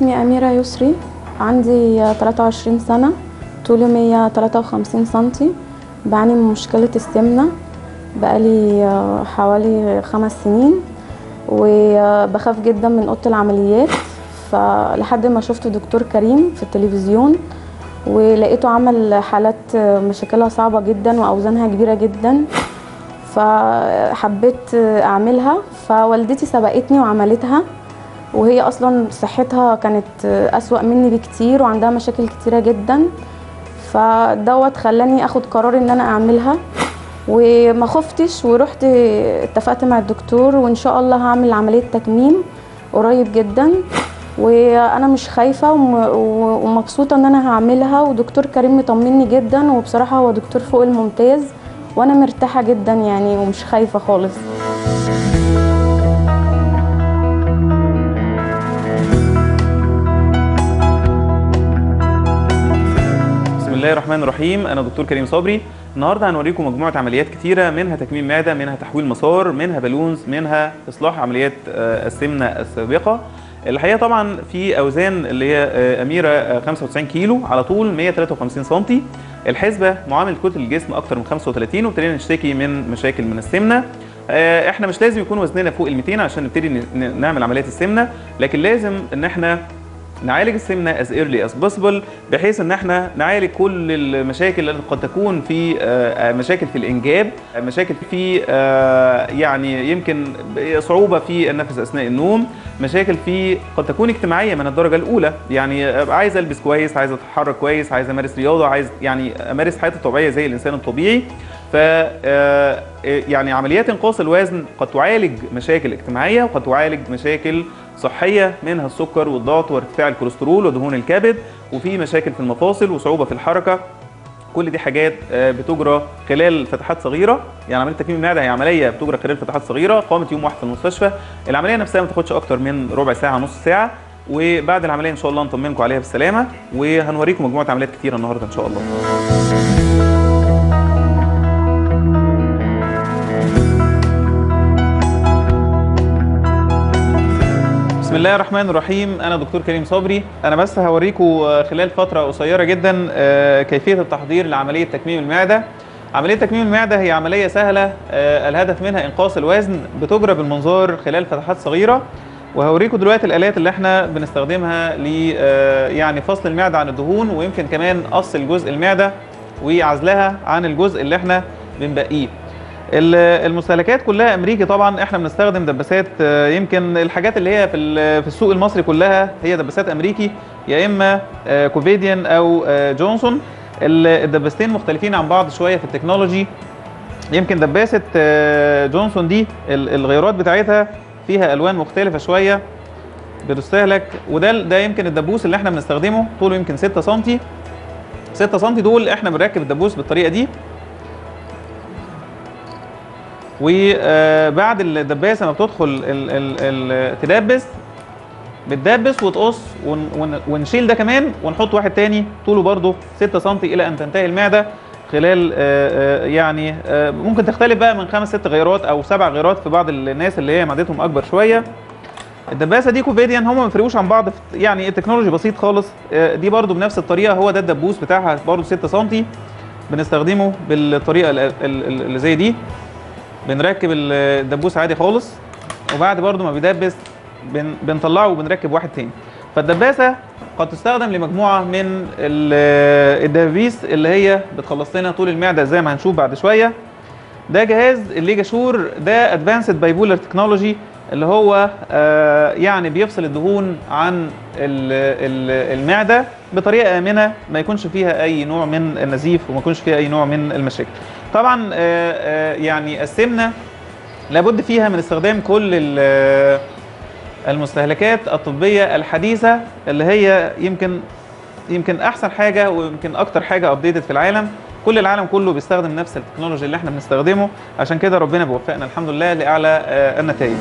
اسمي أميرة يسري، عندي 23 سنة، طولي 153 سنتي، بعاني من مشكلة السمنة بقالي حوالي 5 سنين، وبخاف جدا من أوضة العمليات. فلحد ما شفت دكتور كريم في التلفزيون ولقيته عمل حالات مشاكلها صعبة جدا وأوزانها كبيرة جدا، فحبيت أعملها. فوالدتي سبقتني وعملتها، وهي اصلا صحتها كانت اسوأ مني بكتير وعندها مشاكل كتيرة جدا، فدوت خلاني اخد قرار ان انا اعملها، وما خفتش ورحت اتفقت مع الدكتور، وان شاء الله هعمل عملية تكميم قريب جدا، وانا مش خايفة ومبسوطة ان انا هعملها. ودكتور كريم مطمني جدا، وبصراحة هو دكتور فوق الممتاز، وانا مرتاحة جدا يعني ومش خايفة خالص. بسم الله الرحمن الرحيم. أنا دكتور كريم صبري. النهارده هنوريكم مجموعة عمليات كتيرة، منها تكميم معدة، منها تحويل مسار، منها بالونز، منها إصلاح عمليات السمنة السابقة. الحقيقة طبعا في أوزان اللي هي أميرة 95 كيلو على طول 153 سنتي. الحسبة معامل كتلة الجسم أكتر من 35، وابتدينا نشتكي من مشاكل من السمنة. احنا مش لازم يكون وزننا فوق ال 200 عشان نبتدي نعمل عمليات السمنة، لكن لازم ان احنا نعالج السمنه as early as possible، بحيث ان احنا نعالج كل المشاكل التي قد تكون في مشاكل في الانجاب، مشاكل في يعني يمكن صعوبه في النفس اثناء النوم، مشاكل في قد تكون اجتماعيه من الدرجه الاولى، يعني عايز البس كويس، عايز اتحرك كويس، عايز امارس رياضه، عايز يعني امارس حياتي الطبيعيه زي الانسان الطبيعي. ف يعني عمليات انقاص الوزن قد تعالج مشاكل اجتماعيه، وقد تعالج مشاكل صحيه منها السكر والضغط وارتفاع الكوليسترول ودهون الكبد، وفي مشاكل في المفاصل وصعوبه في الحركه. كل دي حاجات بتجرى خلال فتحات صغيره، يعني عمليه تكميم المعده هي عمليه بتجرى خلال فتحات صغيره، قامت يوم واحد في المستشفى. العمليه نفسها ما تاخدش اكتر من ربع ساعه نص ساعه، وبعد العمليه ان شاء الله نطمنكم عليها بالسلامه، وهنوريكم مجموعه عمليات كتيره النهارده ان شاء الله. بسم الله الرحمن الرحيم. أنا دكتور كريم صبري. أنا بس هوريكم خلال فترة قصيرة جدا كيفية التحضير لعملية تكميم المعدة. عملية تكميم المعدة هي عملية سهلة، الهدف منها إنقاص الوزن، بتجرى بالمنظار خلال فتحات صغيرة. وهوريكم دلوقتي الآلات اللي احنا بنستخدمها ل يعني فصل المعدة عن الدهون، ويمكن كمان قص الجزء المعدة وعزلها عن الجزء اللي احنا بنبقيه. المستهلكات كلها امريكي طبعا، احنا بنستخدم دباسات، يمكن الحاجات اللي هي في السوق المصري كلها هي دباسات امريكي، يا اما كوفيديان او جونسون. الدباستين مختلفين عن بعض شويه في التكنولوجي. يمكن دباسه جونسون دي الغيارات بتاعتها فيها الوان مختلفه شويه بتستهلك، وده يمكن الدبوس اللي احنا بنستخدمه، طوله يمكن 6 سم. 6 سم دول احنا بنركب الدبوس بالطريقه دي، وبعد الدباسه ما بتدخل تدبس، بتدبس وتقص ونشيل ده كمان ونحط واحد تاني طوله برضه 6 سم الى ان تنتهي المعده خلال يعني ممكن تختلف بقى من 5 6 غيرات او 7 غيرات في بعض الناس اللي هي معدتهم اكبر شويه. الدباسه دي كوفيديان، هم ما بيفرقوش عن بعض، يعني التكنولوجي بسيط خالص. دي برضه بنفس الطريقه، هو ده الدبوس بتاعها برضه 6 سم، بنستخدمه بالطريقه اللي زي دي. بنركب الدبوس عادي خالص، وبعد برضو ما بيدبس بنطلعه وبنركب واحد تاني. فالدباسه قد تستخدم لمجموعه من الدبابيس اللي هي بتخلص لنا طول المعده زي ما هنشوف بعد شويه. ده جهاز الليجاشور، ده ادفانسد بايبولر تكنولوجي، اللي هو يعني بيفصل الدهون عن المعده بطريقه امنه، ما يكونش فيها اي نوع من النزيف وما يكونش فيها اي نوع من المشاكل. طبعا يعني السمنه لابد فيها من استخدام كل المستهلكات الطبيه الحديثه، اللي هي يمكن احسن حاجه ويمكن اكتر حاجه ابديتد في العالم. كل العالم كله بيستخدم نفس التكنولوجيا اللي احنا بنستخدمه، عشان كده ربنا بيوفقنا الحمد لله لاعلى النتائج.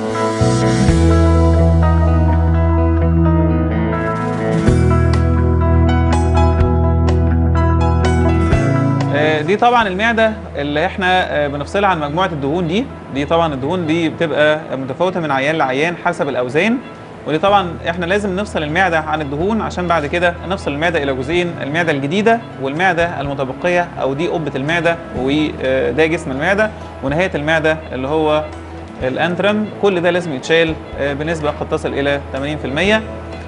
دي طبعا المعده اللي احنا بنفصلها عن مجموعه الدهون دي طبعا الدهون دي بتبقى متفاوته من عيان لعيان حسب الاوزان. ودي طبعا احنا لازم نفصل المعده عن الدهون عشان بعد كده نفصل المعده الى جزئين، المعده الجديده والمعده المتبقيه، او دي قبه المعده وده جسم المعده، ونهايه المعده اللي هو الانترم. كل ده لازم يتشال بنسبه قد تصل الى 80%.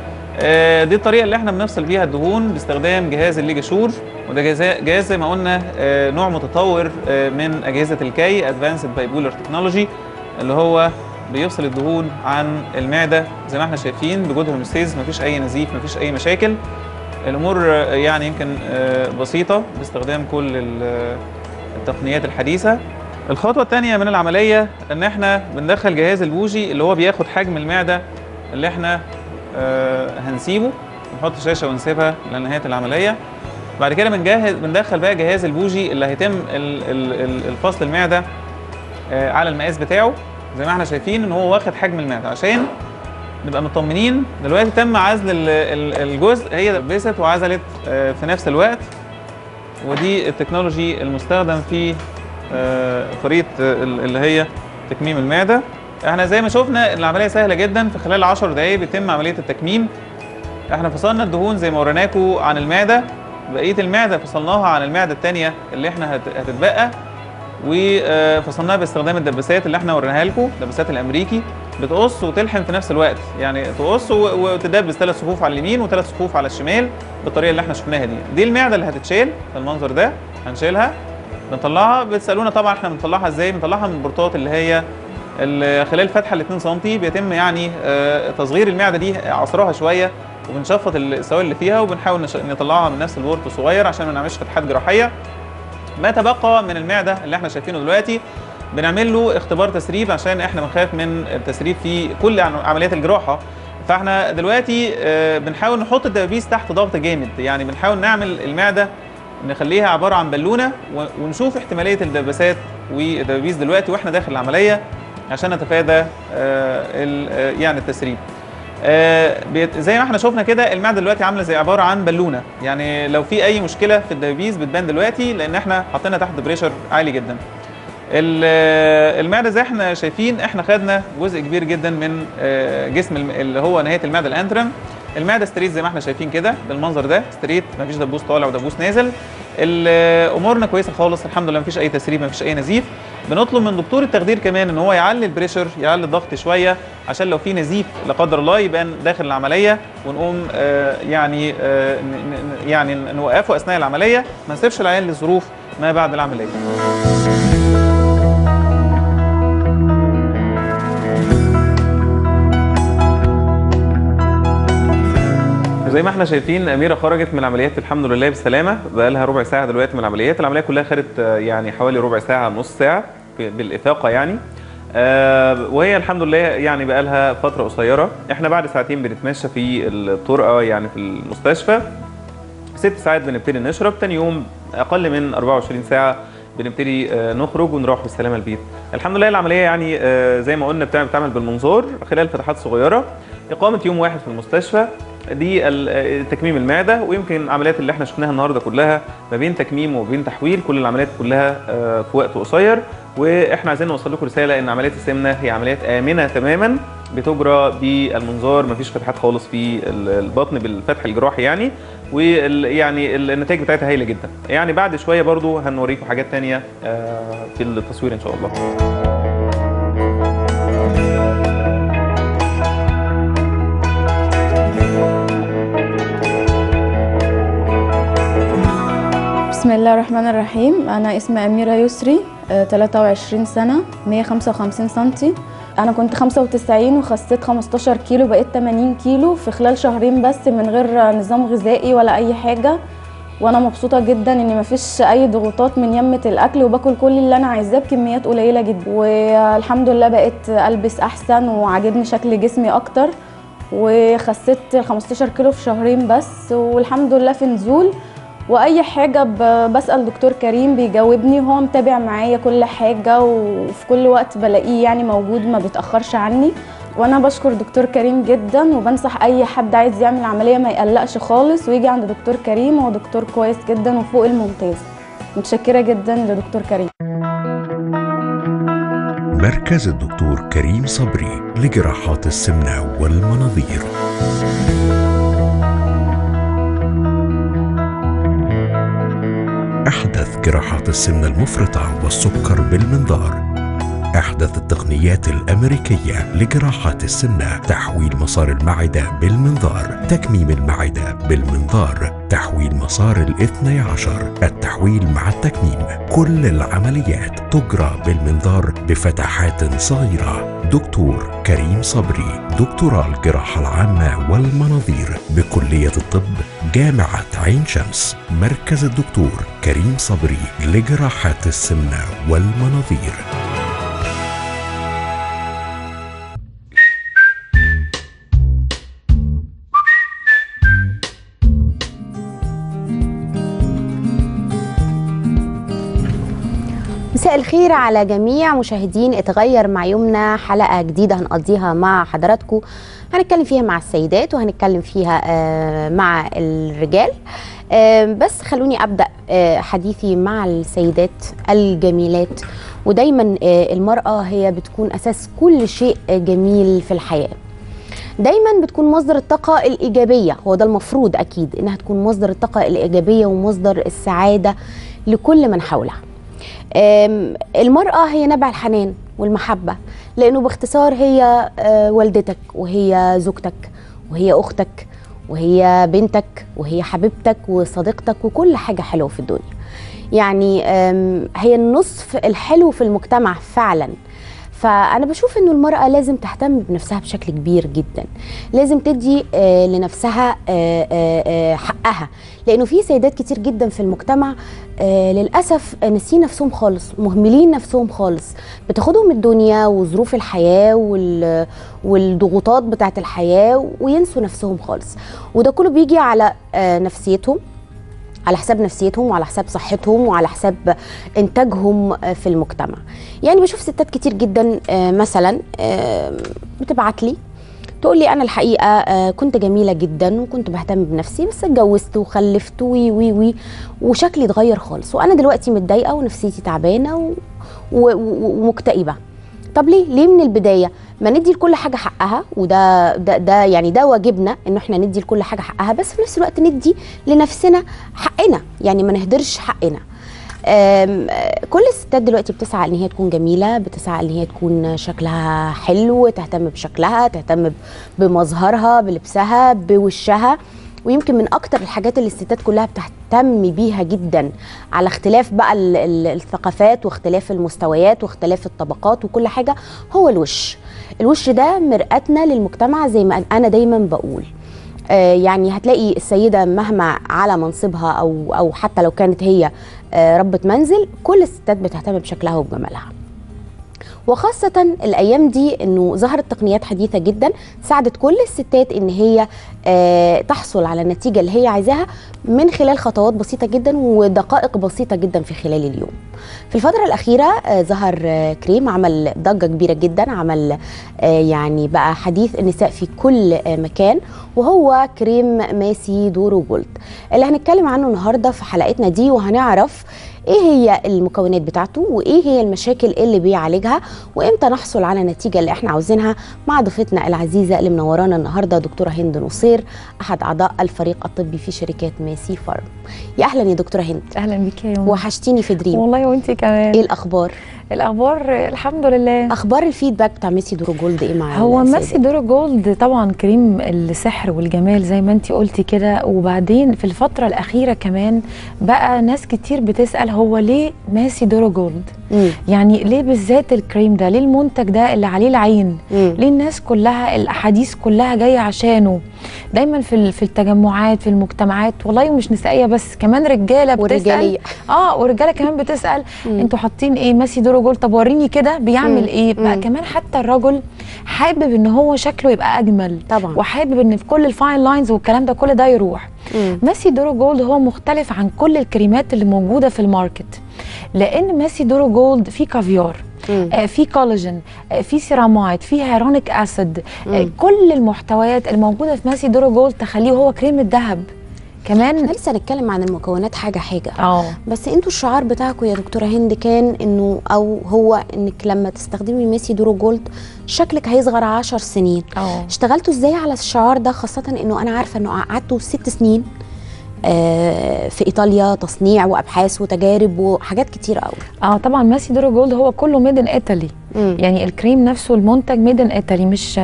دي الطريقه اللي احنا بنفصل بيها الدهون باستخدام جهاز الليجاشور، وده جهاز زي ما قلنا نوع متطور من اجهزه الكي ادفانسد بايبولر تكنولوجي، اللي هو بيفصل الدهون عن المعده زي ما احنا شايفين بجود هوموستيز، مفيش اي نزيف، مفيش اي مشاكل. الامور يعني يمكن بسيطه باستخدام كل التقنيات الحديثه. الخطوه الثانيه من العمليه ان احنا بندخل جهاز البوجي اللي هو بياخد حجم المعده اللي احنا هنسيبه، نحط شاشه ونسيبها لنهايه العمليه. بعد كده بندخل بقى جهاز البوجي اللي هيتم الفصل المعده على المقاس بتاعه زي ما احنا شايفين ان هو واخد حجم المعده، عشان نبقى مطمنين. دلوقتي تم عزل الجزء، هي لبست وعزلت في نفس الوقت، ودي التكنولوجي المستخدم في طريقه اللي هي تكميم المعده. احنا زي ما شفنا العمليه سهله جدا، في خلال 10 دقائق بيتم عمليه التكميم. احنا فصلنا الدهون زي ما وريناكم عن المعده، بقيه المعده فصلناها عن المعده الثانيه اللي احنا هتتبقى، وفصلناها باستخدام الدباسات اللي احنا وريناها لكم، الدباسات الامريكي بتقص وتلحم في نفس الوقت، يعني تقص وتدبس 3 صفوف على اليمين و3 صفوف على الشمال بالطريقه اللي احنا شفناها دي. دي المعده اللي هتتشال بالمنظر ده، هنشيلها بنطلعها. بتسالونا طبعا احنا بنطلعها ازاي؟ بنطلعها من البورتات اللي هي خلال فتحه ال 2 سم، بيتم يعني تصغير المعده دي، عصرها شويه وبنشفط السوائل اللي فيها، وبنحاول نطلعها من نفس البورت صغير عشان ما نعملش فتحات جراحيه. ما تبقى من المعده اللي احنا شايفينه دلوقتي بنعمل له اختبار تسريب، عشان احنا بنخاف من التسريب في كل عمليات الجراحه. فاحنا دلوقتي بنحاول نحط الدبابيس تحت ضغط جامد، يعني بنحاول نعمل المعده نخليها عباره عن بالونه، ونشوف احتماليه الدباسات والدبابيس دلوقتي واحنا داخل العمليه عشان نتفادى يعني التسريب. زي ما احنا شفنا كده المعده دلوقتي عامله زي عباره عن بالونه، يعني لو في اي مشكله في الدبابيس بتبان دلوقتي لان احنا حاطينها تحت بريشر عالي جدا. المعده زي احنا شايفين احنا خدنا جزء كبير جدا من جسم اللي هو نهايه المعده الانترم. المعده ستريت زي ما احنا شايفين كده بالمنظر ده، ستريت، مفيش دبوس طالع ودبوس نازل. امورنا كويسه خالص الحمد لله، مفيش اي تسريب، مفيش اي نزيف. بنطلب من دكتور التخدير كمان ان هو يعلي البريشر، يعلي الضغط شويه، عشان لو في نزيف لا قدر الله يبان داخل العمليه، ونقوم يعني نوقفه اثناء العمليه، ما نسيبش العيان لظروف ما بعد العمليه. زي ما احنا شايفين أميرة خرجت من العمليات الحمد لله بالسلامة، بقى لها ربع ساعة دلوقتي من العمليات. العملية كلها خدت يعني حوالي ربع ساعة نص ساعة بالإفاقة يعني، وهي الحمد لله يعني بقى لها فترة قصيرة. احنا بعد ساعتين بنتمشى في الطرقة يعني في المستشفى، 6 ساعات بنبتدي نشرب، تاني يوم أقل من 24 ساعة بنبتدي نخرج ونروح بالسلامة البيت. الحمد لله العملية يعني زي ما قلنا بتعمل بالمنظار خلال فتحات صغيرة، إقامة يوم واحد في المستشفى، دي تكميم المعده. ويمكن العمليات اللي احنا شفناها النهارده كلها ما بين تكميم وما بين تحويل، كل العمليات كلها في وقت قصير. واحنا عايزين نوصل لكم رساله ان عمليات السمنه هي عمليات امنه تماما، بتجرى بالمنظار، ما فيش فتحات خالص في البطن بالفتح الجراحي يعني، ويعني النتائج بتاعتها هايله جدا. يعني بعد شويه برضو هنوريكم حاجات ثانيه في التصوير ان شاء الله. بسم الله الرحمن الرحيم. أنا اسمي أميرة يسري، 23 سنة، 155 سنتي. أنا كنت 95 وخسيت 15 كيلو، بقيت 80 كيلو في خلال شهرين بس، من غير نظام غذائي ولا أي حاجة. وأنا مبسوطة جدا إن مفيش أي ضغوطات من يمة الأكل، وباكل كل اللي أنا عايزاه بكميات قليلة جدا. والحمد لله بقيت ألبس أحسن وعاجبني شكل جسمي أكتر، وخسيت 15 كيلو في شهرين بس، والحمد لله في نزول. واي حاجه بسال دكتور كريم بيجاوبني، وهو متابع معايا كل حاجه، وفي كل وقت بلاقيه يعني موجود، ما بيتاخرش عني. وانا بشكر دكتور كريم جدا، وبنصح اي حد عايز يعمل عمليه ما يقلقش خالص ويجي عند دكتور كريم، هو دكتور كويس جدا وفوق الممتاز. متشكره جدا لدكتور كريم. مركز الدكتور كريم صبري لجراحات السمنة والمناظير. أحدث جراحات السمنة المفرطة والسكر بالمنظار. أحدث التقنيات الأمريكية لجراحات السمنة، تحويل مسار المعدة بالمنظار، تكميم المعدة بالمنظار، تحويل مسار الاثني عشر، التحويل مع التكميم. كل العمليات تجرى بالمنظار بفتحات صغيرة. دكتور كريم صبري، دكتوراه الجراحة العامة والمناظير بكلية الطب جامعة عين شمس. مركز الدكتور كريم صبري لجراحات السمنة والمناظير. مساء الخير على جميع مشاهدين اتغير مع يومنا، حلقة جديدة هنقضيها مع حضراتكم، هنتكلم فيها مع السيدات وهنتكلم فيها مع الرجال. بس خلوني أبدأ حديثي مع السيدات الجميلات. ودايما المرأة هي بتكون أساس كل شيء جميل في الحياة، دايما بتكون مصدر الطاقة الإيجابية، هو ده المفروض أكيد إنها تكون مصدر الطاقة الإيجابية ومصدر السعادة لكل من حولها. المرأة هي نبع الحنان والمحبة، لأنه باختصار هي والدتك وهي زوجتك وهي أختك وهي بنتك وهي حبيبتك وصديقتك وكل حاجة حلوة في الدنيا. يعني هي النصف الحلو في المجتمع فعلا. فأنا بشوف إنه المرأة لازم تهتم بنفسها بشكل كبير جدا، لازم تدي لنفسها حقها، لأنه في سيدات كتير جدا في المجتمع للأسف ناسين نفسهم خالص، مهملين نفسهم خالص، بتاخدهم الدنيا وظروف الحياة والضغوطات بتاعت الحياة وينسوا نفسهم خالص. وده كله بيجي على نفسيتهم، على حساب نفسيتهم وعلى حساب صحتهم وعلى حساب إنتاجهم في المجتمع. يعني بشوف ستات كتير جدا مثلا بتبعت لي تقول لي أنا الحقيقة كنت جميلة جدا وكنت بهتم بنفسي، بس اتجوزت وخلفت وي وشكلي اتغير خالص، وأنا دلوقتي متضايقة ونفسيتي تعبانة ومكتئبة. طب ليه من البداية ما ندي لكل حاجة حقها؟ وده يعني ده واجبنا إنه احنا ندي لكل حاجة حقها، بس في نفس الوقت ندي لنفسنا حقنا، يعني ما نهدرش حقنا. كل الستات دلوقتي بتسعى ان هي تكون جميله، بتسعى ان هي تكون شكلها حلو، تهتم بشكلها، تهتم بمظهرها، بلبسها، بوشها. ويمكن من اكتر الحاجات اللي الستات كلها بتهتم بيها جدا على اختلاف بقى الثقافات واختلاف المستويات واختلاف الطبقات وكل حاجه هو الوش. الوش ده مرآتنا للمجتمع زي ما انا دايما بقول. يعني هتلاقي السيدة مهما على منصبها أو حتى لو كانت هي ربة منزل، كل الستات بتهتم بشكلها وبجمالها. وخاصة الأيام دي إنه ظهرت تقنيات حديثة جدا ساعدت كل الستات إن هي تحصل على النتيجة اللي هي عايزاها من خلال خطوات بسيطة جدا ودقائق بسيطة جدا في خلال اليوم. في الفترة الأخيرة ظهر كريم عمل ضجة كبيرة جدا، عمل يعني بقى حديث النساء في كل مكان، وهو كريم ماسي دورو جولد اللي هنتكلم عنه النهاردة في حلقتنا دي، وهنعرف ايه هي المكونات بتاعته وايه هي المشاكل اللي بيعالجها وامتى نحصل على النتيجه اللي احنا عاوزينها مع ضيفتنا العزيزه اللي منورانا النهارده دكتوره هند نصير، احد اعضاء الفريق الطبي في شركات ماسي فارم. يا اهلا يا دكتوره هند. اهلا بك يا يوم. وحشتيني في دريم والله وانتي كمان. ايه الاخبار؟ الاخبار الحمد لله. اخبار الفيدباك بتاع ماسي دورو جولد ايه معايا؟ هو ماسي دورو جولد طبعا كريم السحر والجمال زي ما انتي قلتي كده، وبعدين في الفتره الاخيره كمان بقى ناس كتير بتسال هو ليه ماسي دورو جولد؟ يعني ليه بالذات الكريم ده؟ ليه المنتج ده اللي عليه العين؟ ليه الناس كلها الاحاديث كلها جايه عشانه؟ دايما في التجمعات في المجتمعات، والله ومش نسائيه بس، كمان رجاله بتسال. ورجاله كمان بتسال انتوا حاطين ايه ماسي دورو جولد؟ طب وريني كده بيعمل ايه بقى. كمان حتى الرجل حابب ان هو شكله يبقى اجمل طبعا، وحابب ان في كل الفاين لاينز والكلام ده كل ده يروح. ماسي دورو جولد هو مختلف عن كل الكريمات اللي موجوده في الماركت، لان ماسي دورو جولد فيه كافيار، في كولاجين، في سيرامايد، في هيرونيك اسيد، كل المحتويات الموجوده في ماسي دورو جولد تخليه هو كريم الذهب، كمان احنا لسه هنتكلم عن المكونات حاجه حاجه. بس انتوا الشعار بتاعكم يا دكتوره هند كان انه او هو انك لما تستخدمي ميسي دورو جولد شكلك هيصغر 10 سنين. اشتغلتوا ازاي على الشعار ده، خاصه انه انا عارفه انه قعدتوا 6 سنين في ايطاليا تصنيع وابحاث وتجارب وحاجات كتير قوي. طبعا ميسي دورو جولد هو كله ميد ان ايطالي، يعني الكريم نفسه المنتج ميد ان ايطالي، مش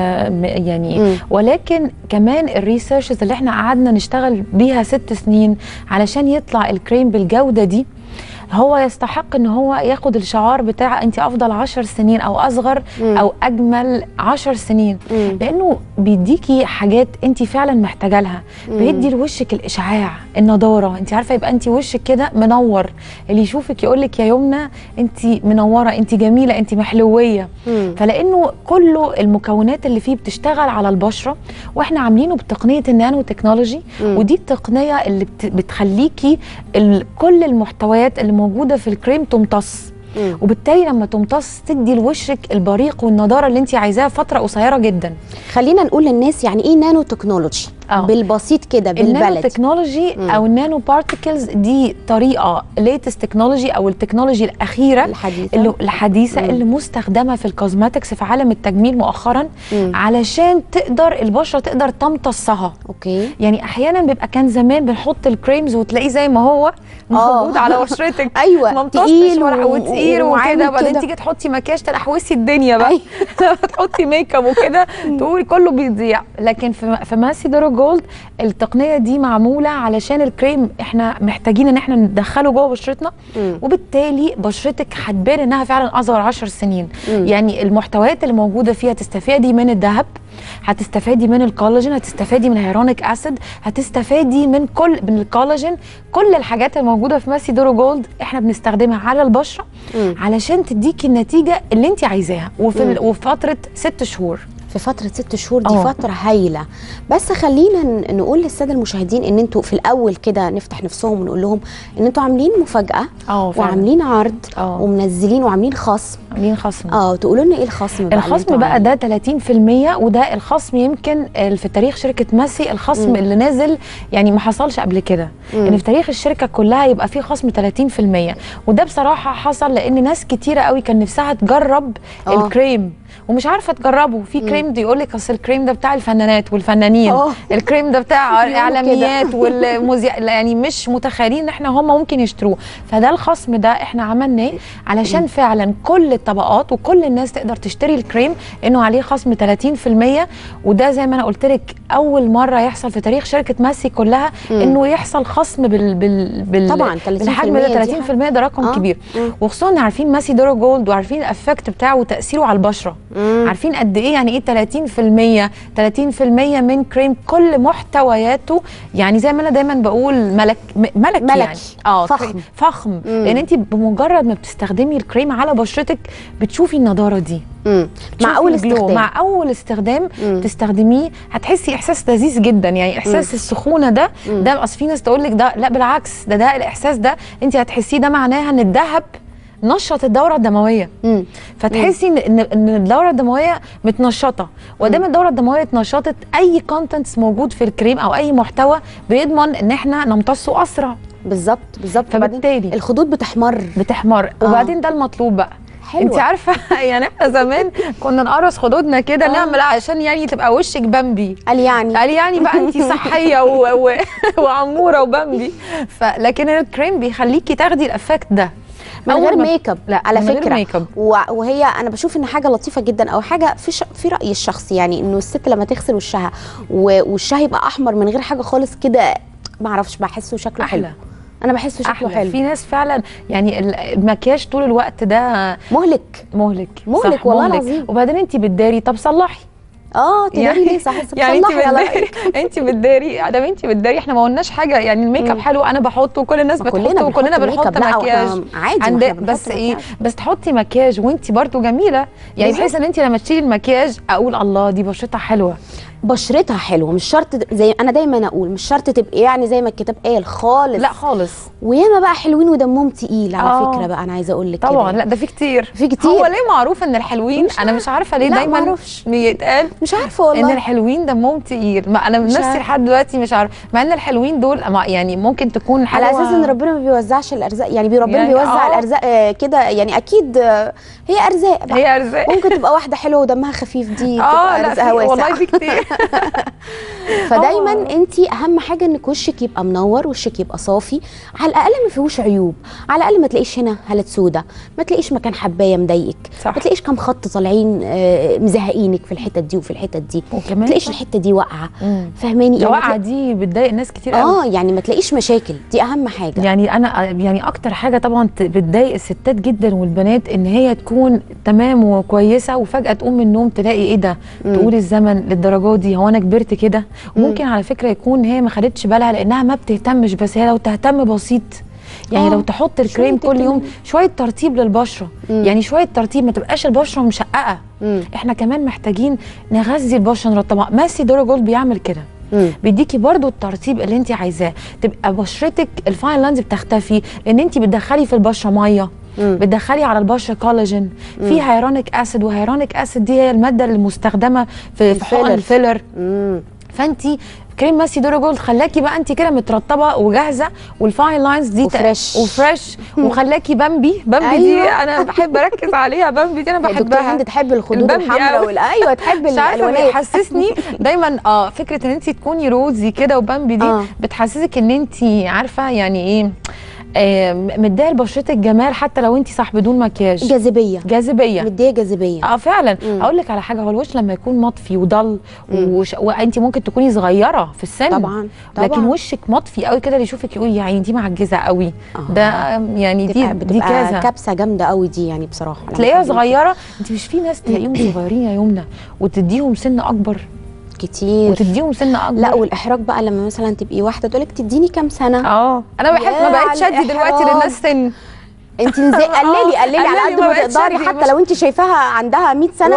يعني ولكن كمان الريسيرشز اللي احنا قعدنا نشتغل بيها 6 سنين علشان يطلع الكريم بالجوده دي، هو يستحق ان هو ياخد الشعار بتاع انت افضل 10 سنين او اصغر او اجمل 10 سنين، لانه بيديكي حاجات انت فعلا محتاجه لها. بيدي لوشك الاشعاع، النضاره، انت عارفه يبقى انت وشك كده منور، اللي يشوفك يقول لك يا يمنى انت منوره، انت جميله، انت محلويه. فلانه كله المكونات اللي فيه بتشتغل على البشره، واحنا عاملينه بتقنيه النانو تكنولوجي، ودي التقنيه اللي بتخليكي كل المحتويات اللي موجوده في الكريم تمتص، وبالتالي لما تمتص تدي لوشك البريق والنضاره اللي انت عايزاها فتره قصيره جدا. خلينا نقول للناس يعني ايه نانو تكنولوجي بالبسيط كده بالبلد. النانو تكنولوجي او النانو بارتيكلز دي طريقه ليتست تكنولوجي او التكنولوجي الاخيره الحديثه اللي مستخدمه في الكوزماتكس في عالم التجميل مؤخرا، علشان تقدر البشره تقدر تمتصها. يعني احيانا بيبقى كان زمان بنحط الكريمز وتلاقيه زي ما هو موجود على بشرتك، ايوه تقيل وتقيل وكده، وبعدين تيجي تحطي مكياج تنحوسي الدنيا بقى تحطي ميك اب وكده تقولي كله بيضيع. لكن في ماسي دورو جولد التقنيه دي معموله علشان الكريم احنا محتاجين ان احنا ندخله جوه بشرتنا، وبالتالي بشرتك هتبان انها فعلا اصغر 10 سنين. يعني المحتويات اللي موجوده فيها تستفادي من الذهب، هتستفادي من الكولاجين، هتستفادي من هيرونيك اسيد، هتستفادي من الكولاجين. كل الحاجات الموجوده في ماسي دورو جولد احنا بنستخدمها على البشره علشان تديكي النتيجه اللي انت عايزاها، وفي فتره 6 شهور. في فترة 6 شهور دي فترة هايلة. بس خلينا نقول للسادة المشاهدين ان انتوا في الاول كده نفتح نفسهم ونقول لهم ان انتوا عاملين مفاجأة وعاملين عرض ومنزلين وعاملين خصم. تقولوا لنا ايه الخصم بقى؟ الخصم بقى ده 30%، وده الخصم يمكن في تاريخ شركة ماسي الخصم اللي نازل يعني ما حصلش قبل كده، ان في تاريخ الشركة كلها يبقى فيه خصم 30%. وده بصراحة حصل لان ناس كتيرة قوي كان نفسها تجرب الكريم ومش عارفه تجربه. في كريم يقول لك اصل الكريم ده بتاع الفنانات والفنانين، الكريم ده بتاع الاعلاميات والمذيع، يعني مش متخيلين ان احنا هم ممكن يشتروه. فده الخصم ده احنا عملناه علشان فعلا كل الطبقات وكل الناس تقدر تشتري الكريم، انه عليه خصم 30%. وده زي ما انا قلت لك اول مره يحصل في تاريخ شركه ماسي كلها انه يحصل خصم طبعا بالحجم ده. 30% ده رقم كبير، وخصوصا عارفين ماسي دورو جولد وعارفين الافكت بتاعه وتاثيره على البشره. عارفين قد ايه يعني ايه 30% من كريم كل محتوياته. يعني زي ما انا دايما بقول ملك يعني فخم لان انت بمجرد ما بتستخدمي الكريم على بشرتك بتشوفي النضاره دي مع اول استخدام تستخدميه هتحسي احساس لذيذ جدا. يعني احساس السخونه ده اصل في ناس تقول لك ده لا بالعكس، ده الاحساس ده انت هتحسيه ده معناها ان الذهب نشط الدوره الدمويه، فتحسي ان الدوره الدمويه متنشطه. ودام الدوره الدمويه اتنشطت اي كونتنتس موجود في الكريم او اي محتوى بيضمن ان احنا نمتصه اسرع. بالظبط. فبالتالي الخدود بتحمر وبعدين ده المطلوب بقى. انت عارفه يعني احنا زمان كنا نقرص خدودنا كده نعمل عشان يعني تبقى وشك بامبي. قال يعني بقى انت صحيه وعموره وبامبي. لكن الكريم بيخليكي تاخدي الافكت ده من غير ميك اب. لا على فكره غير ميك اب. وهي انا بشوف ان حاجه لطيفه جدا او حاجه في رايي الشخصي، يعني انه الست لما تغسل وشها ووشها يبقى احمر من غير حاجه خالص كده، ما اعرفش بحسه شكله حلو. انا بحسه شكله حلو. في ناس فعلا يعني المكياج طول الوقت ده مهلك والله العظيم. وبعدين انت بتداري، طب صلحي. تداري ليه؟ صح يعني انت بتداري ادام انت بتداري احنا ما قلناش حاجه. يعني الميك اب حلو انا بحطه وكل الناس بتحطه وكلنا بنحط مكياج عادي بس ايه بس تحطي مكياج وانت برضو جميله. يعني بحيث ان انت لما تشيلي المكياج اقول الله دي بشرتها حلوه. بشرتها حلوه، مش شرط زي انا دايما اقول مش شرط تبقى يعني زي ما الكتاب قال خالص. لا خالص. وياما بقى حلوين ودمهم تقيل على فكره بقى. انا عايزه اقول لك طبعا لا ده في كتير. هو ليه معروف ان الحلوين انا مش عارفه ليه دايما يتقال مش عارفه والله ان الحلوين دمهم تقيل. ما انا من نفسي لحد دلوقتي مش عارفه، مع ان الحلوين دول يعني ممكن تكون على اساس ان ربنا ما بيوزعش الارزاق، يعني ربنا يعني بيوزع الارزاق كده، يعني اكيد هي ارزاق بقى. هي ارزاق. ممكن تبقى واحده حلوه ودمها خفيف، دي تبقى رزقها واسع والله في كتير. فدايما انت اهم حاجه انك وشك يبقى منور، وشك يبقى صافي، على الاقل ما فيهوش عيوب، على الاقل ما تلاقيش هنا هالة سودا، ما تلاقيش مكان حبايه مضايقك، ما تلاقيش كام خط طالعين مزهقينك في الحتت دي وفي الحتت دي، ما تلاقيش الحته دي واقعه. فاهماني؟ يعني واقعه دي بتضايق ناس كتير قوي. يعني ما تلاقيش مشاكل، دي اهم حاجه. يعني انا يعني اكتر حاجه طبعا بتضايق الستات جدا والبنات ان هي تكون تمام وكويسه وفجاه تقوم من النوم تلاقي ايه ده، تقول الزمن للدرجه دي، هو انا كبرت كده؟ وممكن على فكره يكون هي ما خدتش بالها لانها ما بتهتمش، بس هي لو تهتم بسيط، يعني لو تحط الكريم كل يوم، شويه ترطيب للبشره، يعني شويه ترطيب، ما تبقاش البشره مشققه. احنا كمان محتاجين نغذي البشره نرطبها. ماسي دورا جولد بيعمل كده، بيديكي برضو الترطيب اللي انت عايزاه، تبقى بشرتك الفاين لاينز بتختفي، لان انت بتدخلي في البشره ميه، بتدخلي على البشره كولاجين، في هيرونيك اسيد، وهيرونيك اسيد دي هي الماده المستخدمه في حقن الفيلر. فانت كريم ماسي دورا جولد خلاكي بقى انت كده مترطبه وجاهزه، والفاين لاينز دي وفريش وخلاكي بامبي. أيوة. دي انا بحب اركز عليها، بامبي دي انا بحبها. دكتور هند تحب الخدود الحمراء ايوه تحب الالوانات، بتحسسني دايما فكره ان انت تكوني روزي كده وبامبي دي بتحسسك ان انت عارفه يعني ايه، مديه لبشرتك جمال، حتى لو انت صح بدون مكياج، جاذبيه مديه جاذبيه. فعلا. اقول لك على حاجه، هو الوش لما يكون مطفي وضل وانت ممكن تكوني صغيره في السن طبعا لكن وشك مطفي قوي كده، اللي يشوفك يقول يا عيني دي معجزه قوي. ده يعني دي كذا كبسه جامده قوي دي، يعني بصراحه تلاقيها صغيره. انت مش في ناس تلاقيهم صغيرين يا يمنى وتديهم سن اكبر كتير، وتديهم سن اكبر. لا والاحراج بقى لما مثلا تبقي واحده تقول لك تديني كام سنه. انا بحب ما بقتش ادي دلوقتي للناس سن. انت ازاي؟ قللي على قد ما تقدري، حتى لو انت شايفاها عندها 100 سنه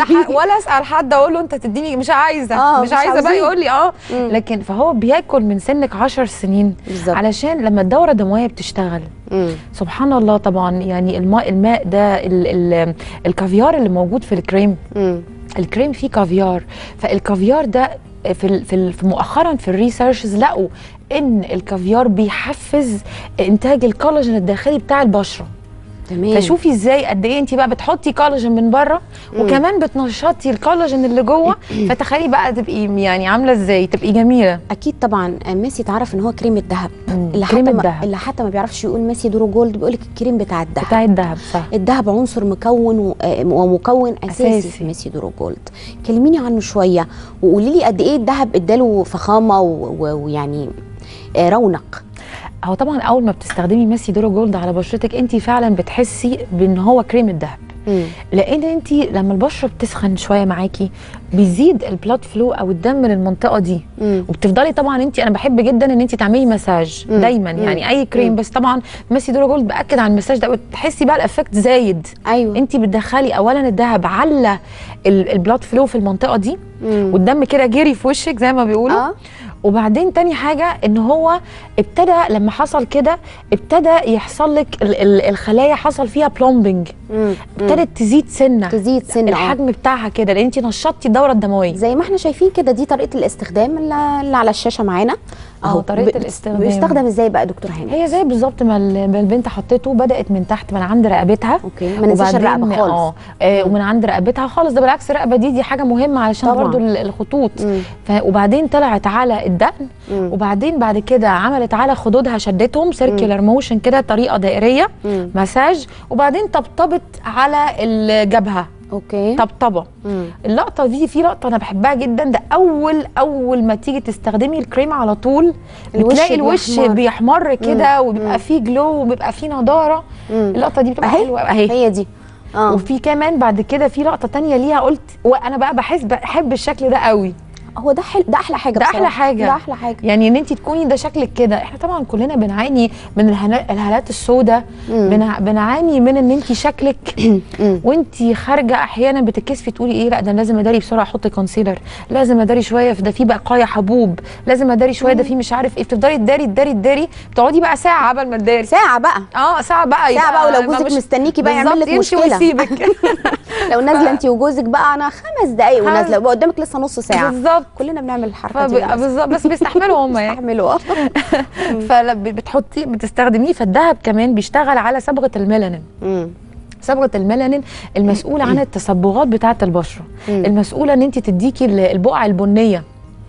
ولا اسال حد اقول له انت تديني، مش عايزه مش عايزه بقى يقول لي لكن فهو بياكل من سنك 10 سنين بالزبط. علشان لما الدوره الدمويه بتشتغل سبحان الله. طبعا يعني الماء ده الكافيار اللي موجود في الكريم، الكريم فيه كافيار، فالكافيار ده في مؤخرا في الريسيرشز لقوا ان الكافيار بيحفز انتاج الكولاجين الداخلي بتاع البشره. تمام. فشوفي ازاي قد ايه انت بقى بتحطي كولاجين من بره وكمان بتنشطي الكولاجين اللي جوه، فتخيلي بقى تبقي يعني عامله ازاي، تبقي جميله. اكيد طبعا. ميسي تعرف ان هو كريم الذهب، اللي حتى ما بيعرفش يقول ميسي دورا جولد بيقول لك الكريم بتاع الذهب. صح. الذهب عنصر مكون ومكون اساسي في ميسي دورا جولد. كلميني عنه شويه وقولي لي قد ايه الذهب اداله فخامه ويعني رونق. هو طبعا اول ما بتستخدمي ميسي دورا جولد على بشرتك انت فعلا بتحسي بان هو كريم الذهب، لان انت لما البشره بتسخن شويه معاكي بيزيد البلاد فلو او الدم للمنطقه دي، وبتفضلي طبعا انا بحب جدا ان انت تعملي مساج دايما، يعني اي كريم، بس طبعا ميسي دورا جولد باكد على المساج ده، بتحسي بقى الافكت زايد. ايوه انت بتدخلي اولا الذهب على البلاد فلو في المنطقه دي، والدم كده جري في وشك زي ما بيقولوا. وبعدين تاني حاجه ان هو ابتدى لما حصل كده ابتدى يحصل لك الخلايا حصل فيها بلومبنج، ابتدت تزيد سنه الحجم بتاعها كده، لان انت نشطتي الدوره الدمويه زي ما احنا شايفين كده. دي طريقه الاستخدام اللي على الشاشه معانا اهو. طريقه الاستخدام بيستخدم ازاي بقى دكتور هند؟ هي زي بالظبط ما البنت حطيته، بدات من تحت من عند رقبتها. اوكي، ما ننساش الرقبه خالص. ومن عند رقبتها خالص، ده بالعكس الرقبه دي حاجه مهمه علشان برضو الخطوط. وبعدين طلعت على الدقن، وبعدين بعد كده عملت على خدودها، شدتهم سيركيولار موشن كده طريقه دائريه مساج، وبعدين طبطبت على الجبهه. اوكي، طبطبه. اللقطه دي في لقطه انا بحبها جدا، ده اول ما تيجي تستخدمي الكريم على طول بتلاقي الوش بيحمر كده وبيبقى فيه جلو وبيبقى فيه نضاره. اللقطه دي بتبقى حلوه اهي، هي دي. وفي كمان بعد كده في لقطه تانية ليها، قلت وانا بقى بحب الشكل ده قوي. هو ده حلو، ده احلى حاجه ده بصراحة. احلى حاجه، ده احلى حاجه يعني ان انت تكوني ده شكلك كده. احنا طبعا كلنا بنعاني من الهالات السوداء، بنعاني من ان انت شكلك وانت خارجه احيانا بتتكسفي تقولي ايه، لا ده انا لازم اداري بسرعه، احط كونسيلر، لازم اداري شويه في ده في بقايا حبوب، لازم اداري شويه ده في مش عارف ايه، بتفضلي تداري بتقعدي بقى ساعه قبل ما تداري. ساعه بقى ساعه بقى ولو جوزك مستنيكي بقى يعمل لك مشكله ويسيبك. لو نازله انت وجوزك بقى انا 5 دقايق ونازله بقى قدامك لسه نص ساعه. بالظبط، كلنا بنعمل الحركه دي بالظبط، بس بيستحملوا هم يعني بيستحملوا. فبتحطي بتستخدميه. فالدهب كمان بيشتغل على صبغه الميلانين. صبغه الميلانين المسؤوله عن التصبغات بتاعه البشره، المسؤوله ان انت تديكي البقع البنيه،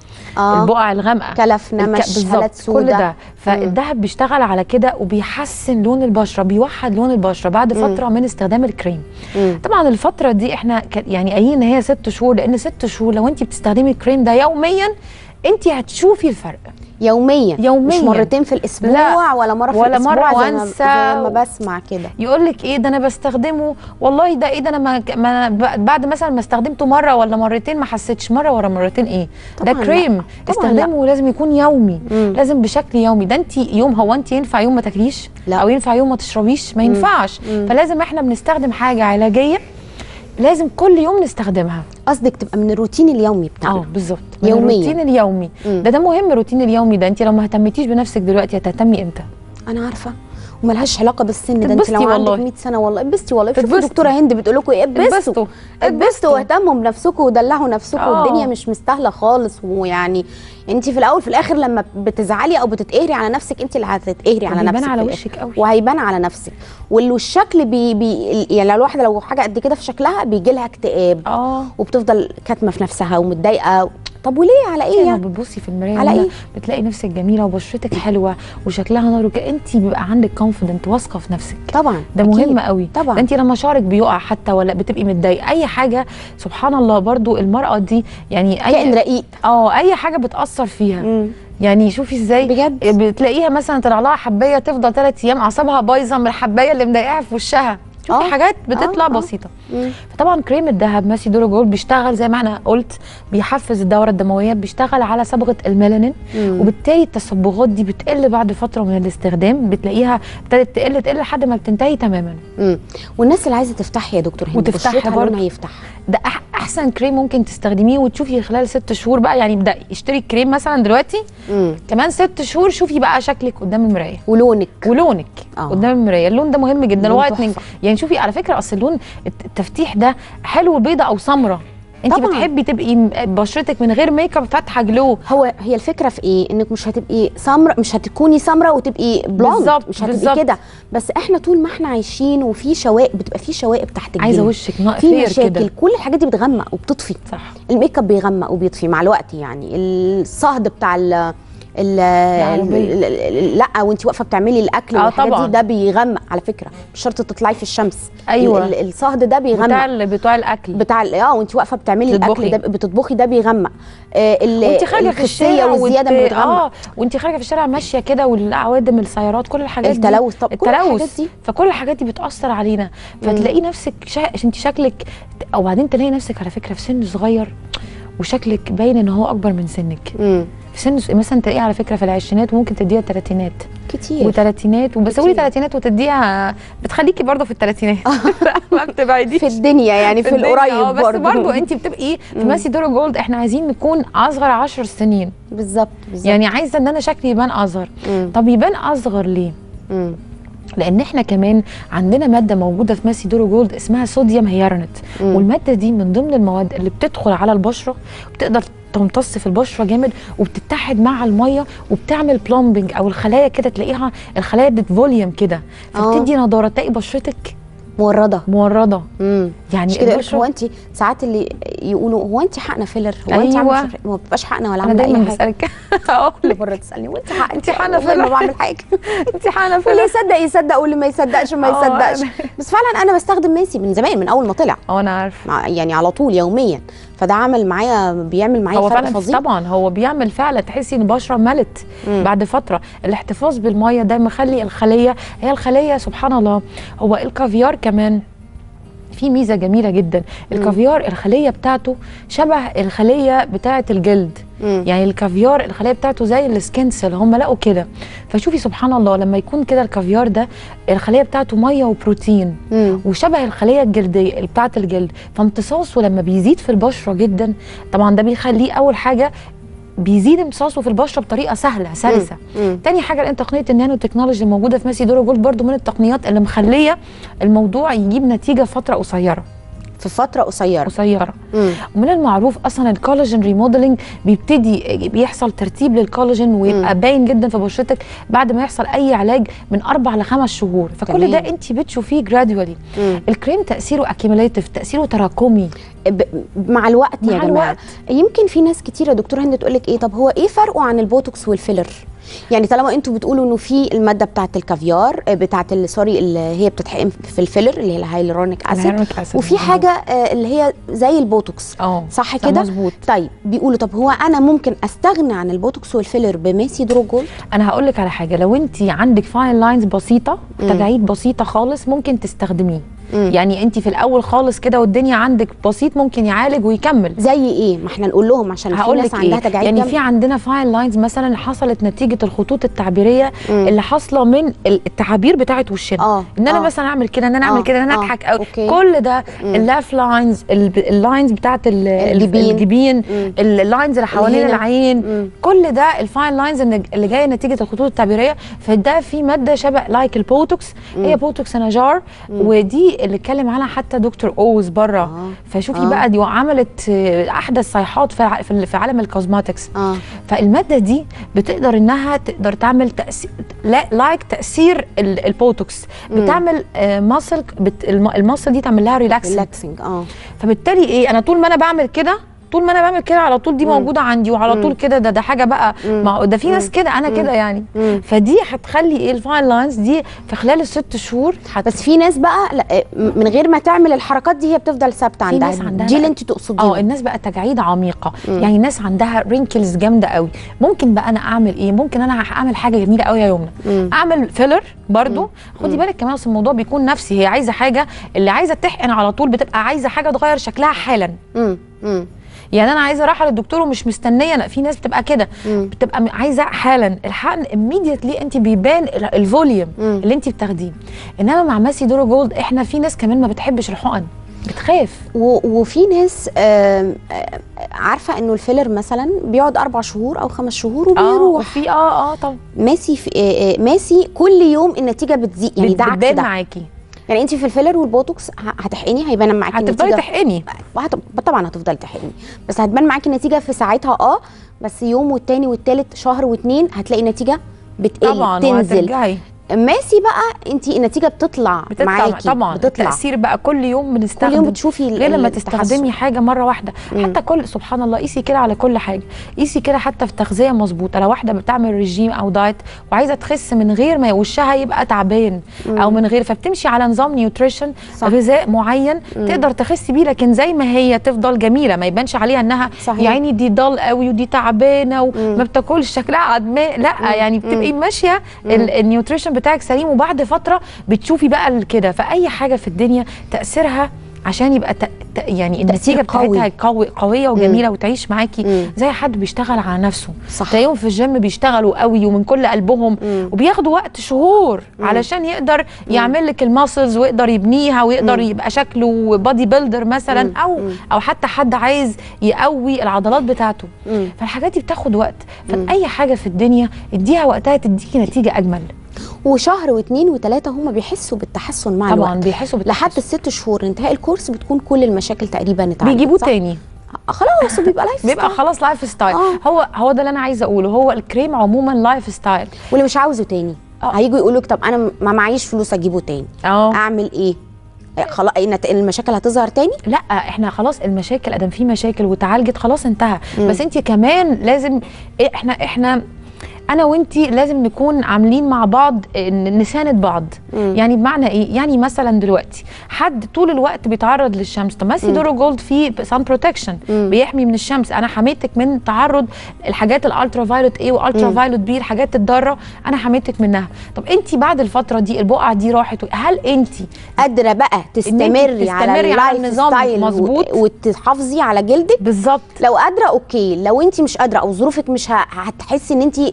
البقع الغامقه، كلف، نمش، هالات سوداء، كل ده. فالدهب بيشتغل على كده وبيحسن لون البشره، بيوحد لون البشره بعد فتره من استخدام الكريم. طبعا الفتره دي احنا يعني قايلين ان هي 6 شهور، لان 6 شهور لو انت بتستخدمي الكريم ده يوميا انت هتشوفي الفرق يوميا مش مرتين في الاسبوع. لا. ولا مره في الاسبوع مرة وانسى زي ما بسمع كده. يقول لك ايه ده انا بستخدمه والله، ده ايه ده انا ما بعد مثلا ما استخدمته مره ولا مرتين ما حسيتش، مره ورا مرتين ايه ده كريم استخدمه لازم يكون يومي. لازم بشكل يومي. ده انت هو انت ينفع يوم ما تاكليش او ينفع يوم ما تشربيش؟ ما ينفعش. فلازم احنا بنستخدم حاجه علاجيه لازم كل يوم نستخدمها. قصدك تبقى من الروتين اليومي بتاعنا. بالظبط، يوميا. الروتين اليومي ده مهم. الروتين اليومي ده انت لو ما اهتمتيش بنفسك دلوقتي هتهتمي امتى؟ انا عارفه، وملهاش علاقه بالسن ده. انت لو عندك 100 سنه والله اتبسطي، والله شوفوا دكتوره هند بتقول لكم ايه، اتبسطوا واهتموا بنفسكم ودلعوا نفسكم. الدنيا مش مستاهله خالص. ويعني انت في الاول في الاخر لما بتزعلي او بتتقهري على نفسك انت اللي هتتقهري على نفسك، هيبان على وشك قوي وهيبان على نفسك. والشكل يعني الواحده لو حاجه قد كده في شكلها بيجي لها اكتئاب وبتفضل كاتمه في نفسها ومتضايقه. طب وليه؟ على ايه يعني؟ بتبصي في المرايه على ايه؟ بتلاقي نفسك جميله وبشرتك حلوه وشكلها نار انت بيبقى عندك كونفيدنت، واثقه في نفسك. طبعا ده مهم قوي. طبعا انت لما شعرك بيقع حتى ولا بتبقي متضايقه اي حاجه، سبحان الله برضو المراه دي يعني كائن رقيق. اي حاجه بتاثر فيها. يعني شوفي ازاي بجد بتلاقيها مثلا طلع لها حبايه تفضل 3 ايام اعصابها بايظه من الحبايه اللي مضايقاها في وشها. شوفي حاجات بتطلع بسيطه. فطبعا كريم الذهب ماسي دورو جولد بيشتغل زي ما انا قلت، بيحفز الدوره الدمويه، بيشتغل على صبغه الميلانين، وبالتالي التصبغات دي بتقل بعد فتره من الاستخدام، بتلاقيها ابتدت تقل لحد ما بتنتهي تماما. والناس اللي عايزه تفتح يا دكتور هند وتفتحها برضه هيفتح ده احسن كريم ممكن تستخدميه وتشوفي خلال 6 شهور بقى. يعني ابدأي اشتري الكريم مثلا دلوقتي، كمان 6 شهور شوفي بقى شكلك قدام المرايه ولونك قدام المرايه. اللون ده مهم جدا، الوايتنج. يعني شوفي على فكره اصل اللون التفتيح ده حلو، بيضه او سمراء. انت بتحبي تبقي بشرتك من غير ميك اب فاتحه جلو. هي الفكره في ايه؟ انك مش هتبقي سمراء، مش هتكوني سمراء وتبقي بلوند، مش هتبقي كده. بس احنا طول ما احنا عايشين وفي شوائب، بتبقى في شوائب تحت الجلد، عايزه وشك ناقص في مشاكل. كل الحاجات دي بتغمق وبتطفي. صح، الميك اب بيغمق وبيطفي مع الوقت. يعني الصهد بتاع لا وانت واقفه بتعملي الاكل والحاجات دي، ده بيغمق على فكره، مش شرط تطلعي في الشمس. ايوه الصهد ده بيغمق بتاع الاكل وانت واقفه بتعملي الاكل ده بتطبخي، ده بيغمق. وانت خارجه في الشارع والزياده بتغمق. وانت خارجه في الشارع ماشيه كده والعوادم السيارات، كل الحاجات دي، التلوث. طب كل الحاجات دي، فكل الحاجات دي بتاثر علينا. فتلاقي نفسك انت شكلك، او بعدين تلاقي نفسك على فكره في سن صغير وشكلك باين ان هو اكبر من سنك. في سن مثلا تلاقيه على فكره في العشرينات وممكن تديها الثلاثينات كتير وثلاثينات. بس قولي ثلاثينات وتديها بتخليكي برضه في الثلاثينات ما بتبعديش في الدنيا يعني في القريب بس برضه انت بتبقي في ماسي دورو جولد. احنا عايزين نكون اصغر 10 سنين بالظبط. يعني عايزه ان انا شكلي يبان اصغر. طب يبان اصغر ليه؟ لان احنا كمان عندنا ماده موجوده في ماسي دورو جولد اسمها صوديوم هيارنت، والماده دي من ضمن المواد اللي بتدخل على البشره وبتقدر تمتص في البشره جامد وبتتحد مع الميه وبتعمل بلومبنج، او الخلايا كده تلاقيها الخلايا بتفوليوم كده فبتدي نضاره، تلاقي بشرتك مورده. يعني كده. هو انت ساعات اللي يقولوا هو انت حقنه فيلر، هو انت ما بتبقاش حقنه ولا عامله اي حاجه. انا دايما بسالك كل مره تسالني وانت انت حقنه فيلر؟ ما بعمل حاجه. انت حقنه فيلر؟ واللي يصدق واللي ما يصدقش ما يصدقش. بس فعلا انا بستخدم ماسي من زمان، من اول ما طلع. انا عارفه يعني على طول يوميا. فده بيعمل معايا فرق فظيع. طبعا هو بيعمل فعلا، تحسي ان البشره ملت بعد فتره. الاحتفاظ بالميه ده مخلي الخليه، هي الخليه سبحان الله. هو الكافيار كمان في ميزه جميله جدا، الكافيار الخليه بتاعته شبه الخليه بتاعه الجلد. يعني الكافيار الخليه بتاعته زي السكين سيل، هم لقوا كده. فشوفي سبحان الله لما يكون كده الكافيار ده الخليه بتاعته ميه وبروتين وشبه الخليه الجلديه بتاعه الجلد، فامتصاصه لما بيزيد في البشره جدا طبعا ده بيخليه اول حاجه بيزيد امتصاصه في البشره بطريقه سهله سلسه. تاني حاجه لان تقنيه النانو تكنولوجي الموجوده في ماسي دورو جولد برضو من التقنيات اللي مخليه الموضوع يجيب نتيجه في فتره قصيره. في فتره قصيره. ومن المعروف اصلا الكولاجين ريموديلنج بيحصل ترتيب للكولاجين ويبقى باين جدا في بشرتك بعد ما يحصل اي علاج من 4 ل 5 شهور، فكل ده انت بتشوفيه جراديولي. الكريم تاثيره اكيميليتيف، تاثيره تراكمي مع الوقت يا جماعه. يمكن في ناس كتير يا دكتور هند تقول لك ايه، طب هو ايه فرقه عن البوتوكس والفيلر؟ يعني طالما انتوا بتقولوا انه في الماده بتاعه الكافيار بتاعه سوري اللي هي بتتحقن في الفيلر اللي هي الهايلورونيك اسيد، وفي حاجه اللي هي زي البوتوكس، صح كده؟ مظبوط. طيب بيقولوا طب هو انا ممكن استغنى عن البوتوكس والفيلر بماسي دورو جولد؟ انا هقول لك على حاجه، لو انت عندك فاين لاينز بسيطه تجاعيد بسيطه خالص ممكن تستخدميه. يعني انت في الاول خالص كده والدنيا عندك بسيط ممكن يعالج ويكمل. زي ايه؟ ما احنا نقول لهم عشان في ناس عندها تجاعيد يعني في عندنا فاين لاينز مثلا حصلت نتيجه الخطوط التعبيريه اللي حاصله من التعابير بتاعه وشنا، ان انا مثلا اعمل كده، ان انا اعمل كده، ان انا اضحك او كل ده اللاف لاينز، اللاينز بتاعه الجبين، اللاينز اللي حوالين العين، كل ده الفاين لاينز اللي جايه نتيجه الخطوط التعبيريه. فده في ماده شبه لايك البوتوكس، هي بوتوكس نجار، ودي اللي اتكلم عنها حتى دكتور اوز بره. فشوفي بقى دي عملت احدث صيحات في عالم الكوزماتكس. فالماده دي بتقدر انها تقدر تعمل تاثير لايك تاثير البوتوكس، بتعمل ماسل الماسل دي تعمل لها ريلاكسنج. فبالتالي ايه، انا طول ما انا بعمل كده على طول دي موجوده عندي وعلى طول كده، ده حاجه بقى ده في ناس كده، انا كده يعني. فدي هتخلي ايه الفاين لاينز دي في خلال ال6 شهور بس في ناس بقى لا من غير ما تعمل الحركات دي هي بتفضل ثابته عندها. دي اللي انت تقصديها؟ الناس بقى تجاعيد عميقه، يعني ناس عندها رينكلز جامده قوي. ممكن بقى انا اعمل ايه؟ ممكن انا اعمل حاجه جميله قوي يا يمنى، اعمل فيلر برضو. خدي بالك كمان اصل الموضوع بيكون نفسي، هي عايزه حاجه، اللي عايزه تحقن على طول بتبقى عايزه حاجه تغير شكلها حالا. يعني انا عايزه رايحه للدكتور ومش مستنيه، لا في ناس بتبقى كده، بتبقى عايزه حالا الحقن immediately، انت بيبان الفوليوم اللي انت بتاخديه. انما مع ماسي دورو جولد احنا في ناس كمان ما بتحبش الحقن، بتخاف. وفي ناس عارفه انه الفيلر مثلا بيقعد 4 شهور او 5 شهور وبيروح. وفي طبعا ماسي كل يوم النتيجه بتزيد، يعني ده بتبان معاكي. يعني انت في الفيلر والبوتوكس هتحقني هيبان معاكي النتيجه، هتفضلي تحقني طبعا هتفضلي تحقني، بس هتبان معاكي النتيجه في ساعتها بس يوم والتاني والتالت شهر واتنين هتلاقي النتيجه بتقل طبعا تنزل. ماسي بقى انت النتيجه بتطلع معاكي، طبعا التاثير بقى كل يوم بنستخدم، كل يوم بتشوفي غير لما تستخدمي حاجه مره واحده. حتى كل سبحان الله قيسي كده على كل حاجه، قيسي كده حتى في تغذيه مظبوطه. لو واحده بتعمل ريجيم او دايت وعايزه تخس من غير ما وشها يبقى تعبان او من غير، فبتمشي على نظام نيوتريشن غذاء معين تقدر تخسي بيه، لكن زي ما هي تفضل جميله، ما يبانش عليها انها يعني دي ضل قوي ودي تعبانه وما بتاكلش شكلها عدماء، لا يعني بتبقي ماشيه النيوتريشن بتاعك سليم، وبعد فتره بتشوفي بقى كده. فاي حاجه في الدنيا تاثيرها عشان يبقى يعني النتيجه بتاعتها قويه وجميله وتعيش معاكي زي حد بيشتغل على نفسه. تلاقيهم في الجيم بيشتغلوا قوي ومن كل قلبهم وبياخدوا وقت شهور علشان يقدر يعمل لك الماسلز ويقدر يبنيها ويقدر يبقى شكله بادي بيلدر مثلا، او حتى حد عايز يقوي العضلات بتاعته. فالحاجات دي بتاخد وقت، فاي حاجه في الدنيا اديها وقتها تديكي نتيجه اجمل. وشهر واثنين وثلاثه هم بيحسوا بالتحسن مع الوقت، طبعا بيحسوا بالتحسن. لحد ال6 شهور انتهاء الكورس بتكون كل المشاكل تقريبا اتعالجت، بيجيبوه تاني خلاص بيبقى لايف ستايل، بيبقى خلاص لايف ستايل. هو ده اللي انا عايزه اقوله، هو الكريم عموما لايف ستايل. واللي مش عاوزه تاني هيجوا يقولوا لك طب انا ما معيش فلوس اجيبه تاني، اعمل ايه؟ خلاص المشاكل هتظهر تاني؟ لا احنا خلاص المشاكل ادام في مشاكل وتعالجت خلاص انتهى. بس انت كمان لازم احنا انا وانتي لازم نكون عاملين مع بعض نساند بعض. يعني بمعنى ايه؟ يعني مثلا دلوقتي حد طول الوقت بيتعرض للشمس، طب ماسي دورو جولد فيه سان بروتكشن بيحمي من الشمس، انا حميتك من تعرض الحاجات الالترا فايلوت ايه والترا فايلوت بي، الحاجات الضاره انا حميتك منها. طب انت بعد الفتره دي البقعه دي راحت، هل انت قادره بقى تستمري على اللايف ستايل مظبوط وتحافظي على جلدك؟ بالظبط. لو قادره اوكي، لو انت مش قادره او ظروفك مش هتحسي ان انت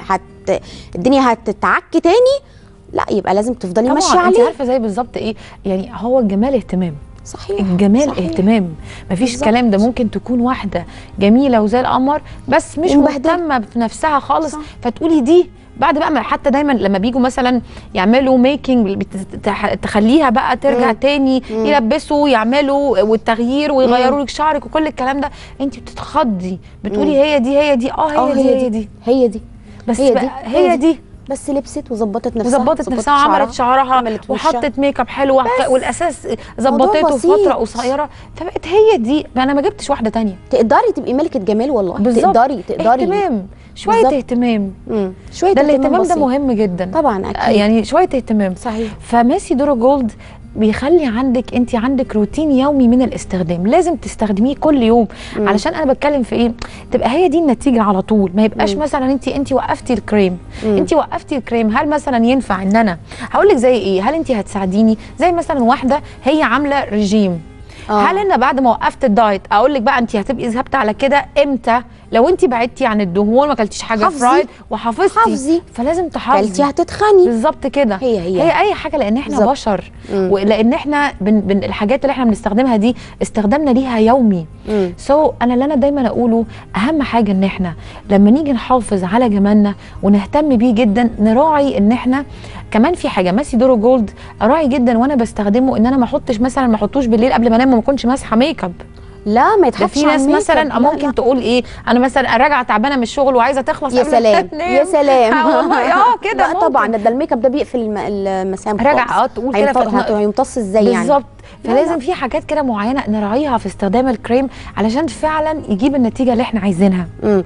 الدنيا هتتعكي تاني، لا يبقى لازم تفضلي ماشيه عليه. انت عارفه زي بالظبط ايه؟ يعني هو الجمال اهتمام. صحيح. الجمال صحيح. اهتمام، مفيش الكلام ده. ممكن تكون واحده جميله وزي القمر بس مش مهتمه بنفسها خالص، صح. فتقولي دي بعد بقى حتى دايما لما بيجوا مثلا يعملوا ميكنج تخليها بقى ترجع تاني يلبسوا يعملوا والتغيير ويغيروا لك شعرك وكل الكلام ده، انت بتتخضي بتقولي هي دي هي دي هي دي بس هي دي بس لبست وظبطت نفسها وعملت شعرها وحطت ميك اب حلو والاساس ظبطته في فتره قصيره، فبقت هي دي. انا ما جبتش واحده تانية. تقدري تبقي ملكه جمال والله. بالزبط. تقدري اهتمام، شويه اهتمام. شويه ده الاهتمام ده مهم جدا طبعا اكيد. يعني شويه اهتمام. صحيح. فماسي دورو جولد بيخلي انت عندك روتين يومي من الاستخدام، لازم تستخدميه كل يوم. علشان انا بتكلم في ايه؟ تبقى هي دي النتيجه على طول، ما يبقاش مثلا انت وقفتي الكريم. انت وقفتي الكريم، هل مثلا ينفع ان انا هقول لك زي ايه؟ هل انت هتساعديني زي مثلا واحده هي عامله رجيم، هل انا بعد ما وقفت الدايت اقول لك بقى انت هتبقي ذهبت على كده امتى؟ لو انت بعدتي عن الدهون ما اكلتيش حاجه فرايد وحافظتي، فلازم تحافظي. كلتي هتتخني. بالظبط كده. هي اي حاجه، لان احنا بالزبط. بشر ولان احنا الحاجات اللي احنا بنستخدمها دي استخدامنا ليها يومي. انا اللي انا دايما اقوله اهم حاجه ان احنا لما نيجي نحافظ على جمالنا ونهتم بيه جدا، نراعي ان احنا كمان في حاجه ماسي دورو جولد اراعي جدا وانا بستخدمه ان انا ما احطوش بالليل قبل ما انام وما اكونش ماسحه ميك اب. لا ما يتحطش. في ناس مثلا ممكن تقول ايه، انا مثلا راجعه تعبانه من الشغل وعايزه تخلص يا سلام يا سلام كده. لا طبعا ده الميك اب ده بيقفل المسام راجعه تقول كده هيمتص ازاي يعني؟ بالظبط. فلازم في حاجات كده معينه نراعيها في استخدام الكريم علشان فعلا يجيب النتيجه اللي احنا عايزينها.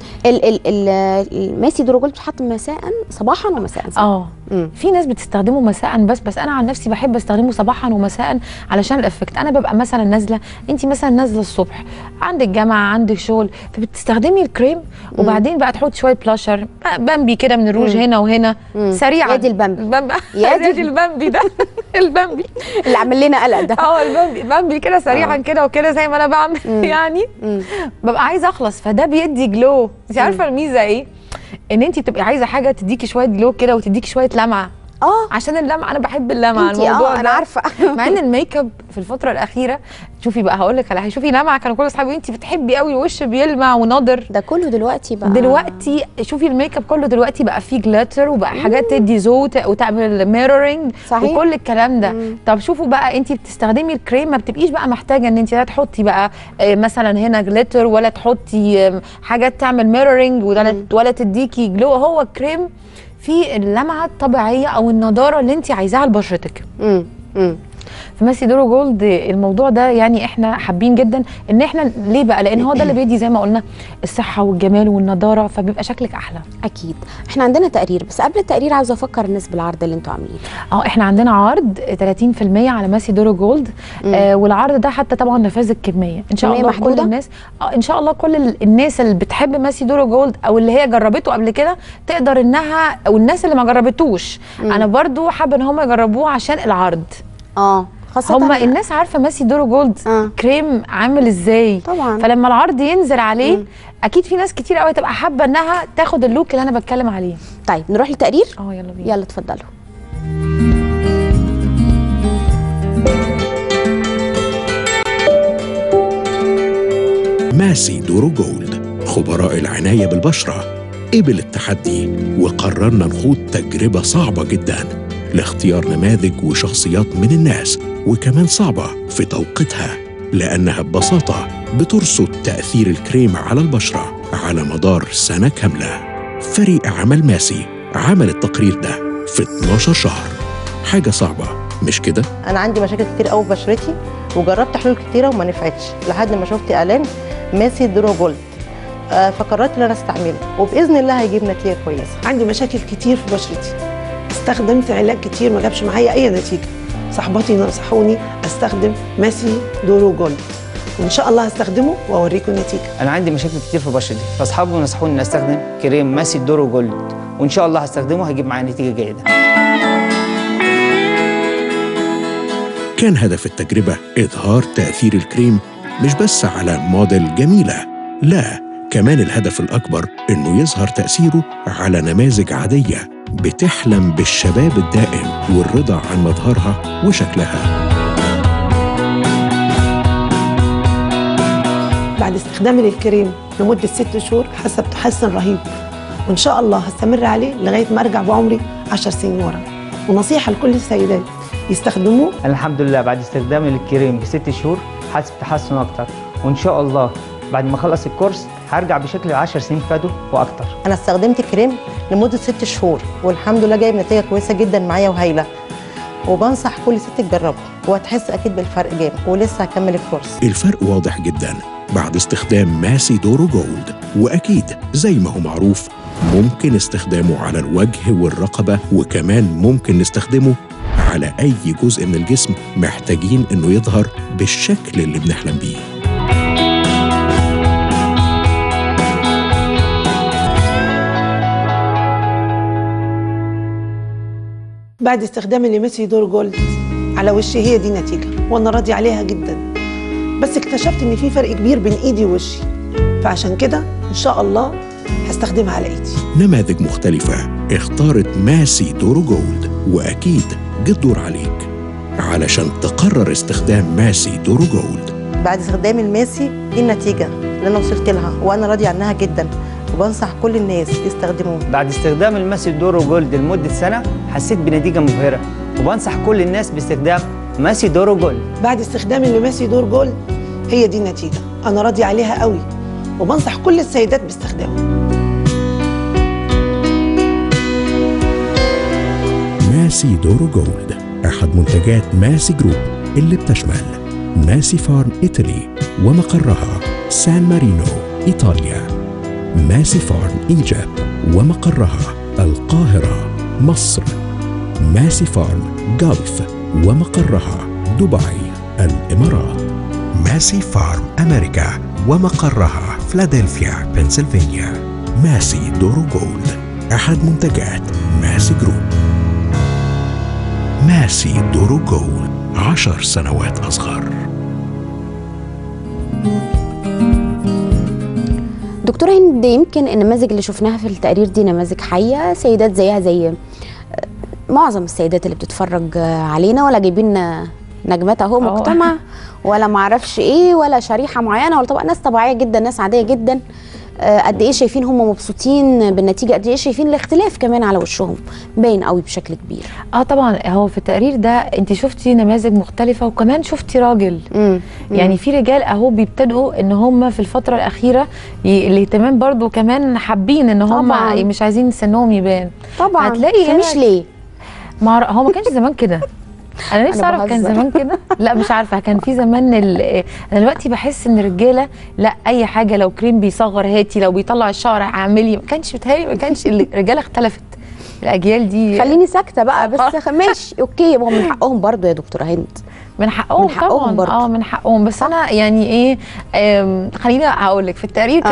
الماسي دورو جولد بتحط مساء صباحا ومساء. في ناس بتستخدمه مساء بس انا عن نفسي بحب استخدمه صباحا ومساء علشان الافكت. انا ببقى مثلا نازله، انت مثلا نازله الصبح عندك جامعه عندك شغل، فبتستخدمي الكريم وبعدين بقى تحطي شويه بلاشر بامبي كده من الروج هنا وهنا سريعا. يا دي البامبي يا دي البامبي ده البامبي اللي عامل لنا قلق ده. البامبي كده سريعا كده وكده زي ما انا بعمل يعني ببقى عايزه اخلص، فده بيدي جلو. انت عارفه الميزه ايه؟ ان انت بتبقي عايزه حاجه تديكي شويه جلو كده وتديكي شويه لمعه. عشان اللمعه انا بحب اللمعه الموضوع انا عارفه. مع ان الميك اب في الفتره الاخيره شوفي بقى هقول لك على حاجه، شوفي لمعه كانوا كل اصحابي انت بتحبي قوي الوش بيلمع ونضر، ده كله دلوقتي شوفي الميك اب كله دلوقتي بقى فيه جلاتر وبقى حاجات تدي زوت وتعمل ميرورنج وكل الكلام ده. طب شوفوا بقى انت بتستخدمي الكريم ما بتبقيش بقى محتاجه ان انت لا تحطي بقى مثلا هنا جلاتر ولا تحطي حاجات تعمل ميرورنج ولا تديكي جلو. هو الكريم في اللمعه الطبيعيه او النضاره اللي انت عايزاها لبشرتك. في ماسي دورو جولد الموضوع ده يعني احنا حابين جدا ان احنا ليه بقى؟ لان هو ده اللي بيدي زي ما قلنا الصحه والجمال والنضاره، فبيبقى شكلك احلى. اكيد. احنا عندنا تقرير، بس قبل التقرير عاوزه افكر الناس بالعرض اللي انتوا عاملينه. احنا عندنا عرض 30% على ماسي دورو جولد. والعرض ده حتى طبعا نفاذ الكميه ان شاء الله محدودة. كل الناس ان شاء الله كل الناس اللي بتحب ماسي دورو جولد او اللي هي جربته قبل كده تقدر انها، او الناس اللي ما جربتوش انا برضو حابه ان هم يجربوه عشان العرض. هم الناس عارفه ماسي دورو جولد كريم عامل ازاي طبعا، فلما العرض ينزل عليه اكيد في ناس كتير قوي تبقى حابه انها تاخد اللوك اللي انا بتكلم عليه. طيب نروح للتقرير. يلا بينا. يلا اتفضلوا. ماسي دورو جولد، خبراء العناية بالبشرة قبل التحدي وقررنا نخوض تجربة صعبة جدا لاختيار نماذج وشخصيات من الناس، وكمان صعبة في توقيتها لأنها ببساطة بترصد تأثير الكريم على البشرة على مدار سنة كاملة. فريق عمل ماسي عمل التقرير ده في 12 شهر. حاجة صعبة مش كده؟ أنا عندي مشاكل كتير قوي في بشرتي وجربت حلول كتيرة وما نفعتش لحد ما شفت إعلان ماسي دورو جولد. فقررت ان انا استعمله وباذن الله هيجيب نتيجه كويسه. عندي مشاكل كتير في بشرتي، استخدمت علاج كتير ما جابش معايا اي نتيجه. صاحباتي نصحوني استخدم ماسي دورو جولد، وان شاء الله هستخدمه واوريكم النتيجه. انا عندي مشاكل كتير في بشرتي، فاصحابي نصحوني ان استخدم كريم ماسي دورو جولد، وان شاء الله هستخدمه هيجيب معايا نتيجه جيده. كان هدف التجربة إظهار تأثير الكريم مش بس على موديل جميلة، لا، كمان الهدف الأكبر إنه يظهر تأثيره على نماذج عادية بتحلم بالشباب الدائم والرضا عن مظهرها وشكلها. بعد استخدامي للكريم لمده 6 شهور حسب تحسن رهيب، وان شاء الله هستمر عليه لغايه ما ارجع بعمري 10 سنين ورا. ونصيحه لكل السيدات يستخدموه. انا الحمد لله بعد استخدامي للكريم ب6 شهور حاسس بتحسن اكتر، وان شاء الله بعد ما اخلص الكورس هرجع بشكل 10 سنين فاتوا واكتر. انا استخدمت كريم لمده 6 شهور والحمد لله جايب نتيجه كويسه جدا معايا وهايله، وبنصح كل ست تجربه وهتحس اكيد بالفرق جامد، ولسه هكمل الكورس. الفرق واضح جدا بعد استخدام ماسي دورو جولد، وأكيد زي ما هو معروف ممكن استخدامه على الوجه والرقبة، وكمان ممكن نستخدمه على أي جزء من الجسم محتاجين إنه يظهر بالشكل اللي بنحلم بيه. بعد استخدامي لميسي دور جولد على وشي هي دي نتيجه، وانا راضي عليها جدا. بس اكتشفت ان في فرق كبير بين ايدي ووشي، فعشان كده ان شاء الله هستخدمها على ايدي. نماذج مختلفة اختارت ماسي دورو جولد، وأكيد جه الدور عليك علشان تقرر استخدام ماسي دورو جولد. بعد استخدام الماسي دي النتيجه اللي انا وصلت لها وانا راضي عنها جدا، وبنصح كل الناس يستخدموه. بعد استخدام الماسي دورو جولد لمده سنه حسيت بنتيجه مبهره، وبنصح كل الناس باستخدام ماسي دورو جولد. بعد استخدامي لماسي دور جولد هي دي النتيجه، انا راضي عليها قوي، وبنصح كل السيدات باستخدامه. ماسي دورو جولد أحد منتجات ماسي جروب اللي بتشمل ماسي فارم إيطالي ومقرها سان مارينو إيطاليا، ماسي فارم إيجيبت ومقرها القاهرة مصر، ماسي فارم جلف ومقرها دبي الإمارات، ماسي فارم أمريكا ومقرها فلادلفيا بنسلفانيا. ماسي دورو جولد أحد منتجات ماسي جروب. ماسي دورو جولد 10 سنوات أصغر. دكتورة هند، يمكن النماذج اللي شفناها في التقرير دي نماذج حية، سيدات زيها زي معظم السيدات اللي بتتفرج علينا، ولا جايبين نجمات اهو مجتمع ولا معرفش ايه ولا شريحة معينة ولا طبعا ناس طبيعية جدا، ناس عادية جدا. قد ايه شايفين هم مبسوطين بالنتيجه، قد ايه شايفين الاختلاف كمان على وشهم باين قوي بشكل كبير. طبعا هو في التقرير ده انت شفتي نماذج مختلفه، وكمان شفتي راجل. يعني في رجال اهو بيبتدوا ان هم في الفتره الاخيره الاهتمام برضو كمان حابين ان هم مش عايزين سنهم يبان. طبعا هتلاقي مش ليه هو ما كانش زمان كده. انا نفسي اعرف كان زمان كده. لا مش عارفه، كان في زمان انا دلوقتي بحس ان الرجاله لا، اي حاجه لو كريم بيصغر هاتي، لو بيطلع الشعر اعملي. ما كانش بتهيألي، ما كانش الرجاله اختلفت الاجيال دي. خليني ساكته بقى بس ماشي اوكي، هو من حقهم برضو يا دكتوره هند، من حقهم طبعا برضو. من حقهم. بس انا يعني ايه، خليني هقول لك في التقرير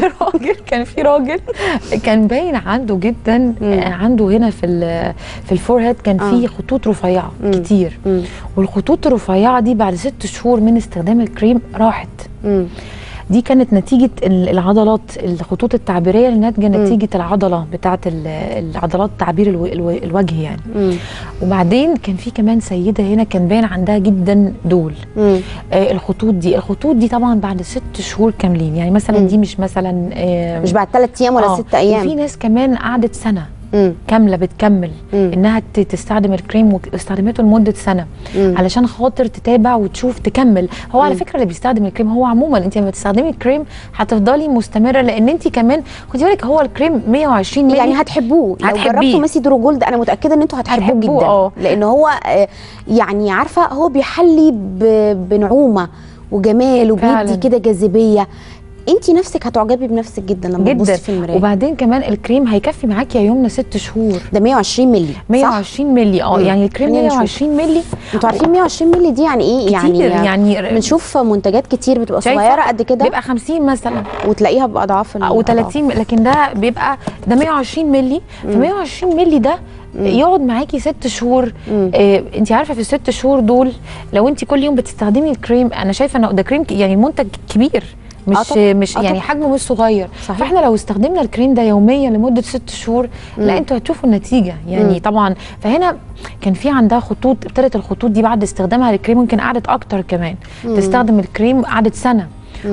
كان في راجل كان باين عنده جدا، عنده هنا في الفورهيد كان في خطوط رفيعه كتير، والخطوط الرفيعه دي بعد 6 شهور من استخدام الكريم راحت. دي كانت نتيجه العضلات، الخطوط التعبيريه اللي ناتجه نتيجه العضله بتاعه العضلات تعبير الوجه يعني. وبعدين كان في كمان سيده هنا كان باين عندها جدا دول. الخطوط دي طبعا بعد 6 شهور كاملين، يعني مثلا دي مش مثلا مش بعد 3 ايام ولا 6 ايام. وفي ناس كمان قعدت سنه كامله بتكمل انها تستخدم الكريم، واستخدمته لمده سنه علشان خاطر تتابع وتشوف تكمل. هو على فكره اللي بيستخدم الكريم هو عموما، انت لما تستخدمي الكريم هتفضلي مستمره، لان انت كمان خدي بالك هو الكريم 120 مللي يعني هتحبوه. لو جربتوا ميسي دورو جولد انا متاكده ان انتوا هتحبوه جدا. لان هو يعني عارفه هو بيحلي بنعومه وجمال وبيدي كده جاذبيه. انت نفسك هتعجبي بنفسك جدا لما تبصي في المرايه. وبعدين كمان الكريم هيكفي معاكي يا يمنى 6 شهور. ده 120 مللي 120 مللي يعني الكريم 120 مللي. انتوا عارفين 120 مللي دي يعني ايه؟ كتير يعني بنشوف منتجات كتير بتبقى صغيره قد كده، بيبقى 50 مثلا وتلاقيها باضعاف او 30، لكن ده بيبقى ده 120 مللي. ف 120 مللي ده يقعد معاكي 6 شهور. انت عارفه في ال6 شهور دول لو انت كل يوم بتستخدمي الكريم، انا شايفه ان ده كريم يعني منتج كبير، مش يعني حجمه مش صغير. صحيح. فاحنا لو استخدمنا الكريم ده يوميا لمده 6 شهور لا انتوا هتشوفوا النتيجه يعني. طبعا فهنا كان في عندها خطوط، ابتدت الخطوط دي بعد استخدامها للكريم ممكن قعدت اكتر كمان. تستخدم الكريم قعدت سنه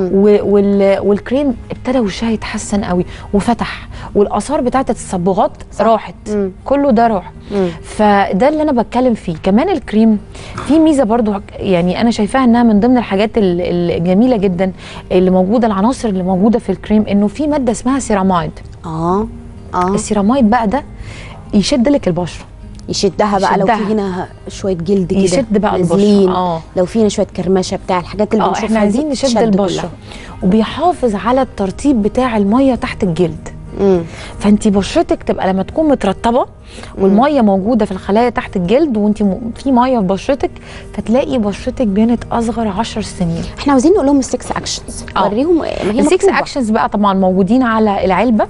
والكريم ابتدى وشها يتحسن قوي وفتح، والاثار بتاعت التصبغات راحت. كله ده راح. فده اللي انا بتكلم فيه. كمان الكريم في ميزه برضو يعني انا شايفاها انها من ضمن الحاجات الجميله جدا اللي موجوده، العناصر اللي موجوده في الكريم، انه في ماده اسمها سيرامايد. السيرامايد بقى ده يشد لك البشره، يشدها بقى لو في هنا شويه جلد كده يشد بقى البشره. لو في هنا شويه كرمشه بتاع الحاجات اللي بنشوفها احنا عايزين نشد البشره وبيحافظ على الترطيب بتاع الميه تحت الجلد. فانت بشرتك تبقى لما تكون مترطبه والميه موجوده في الخلايا تحت الجلد وانت في ميه في بشرتك، فتلاقي بشرتك بانت اصغر 10 سنين. احنا عاوزين نقول لهم ال6 اكشنز، وريهم ال6 اكشنز بقى طبعا موجودين على العلبه.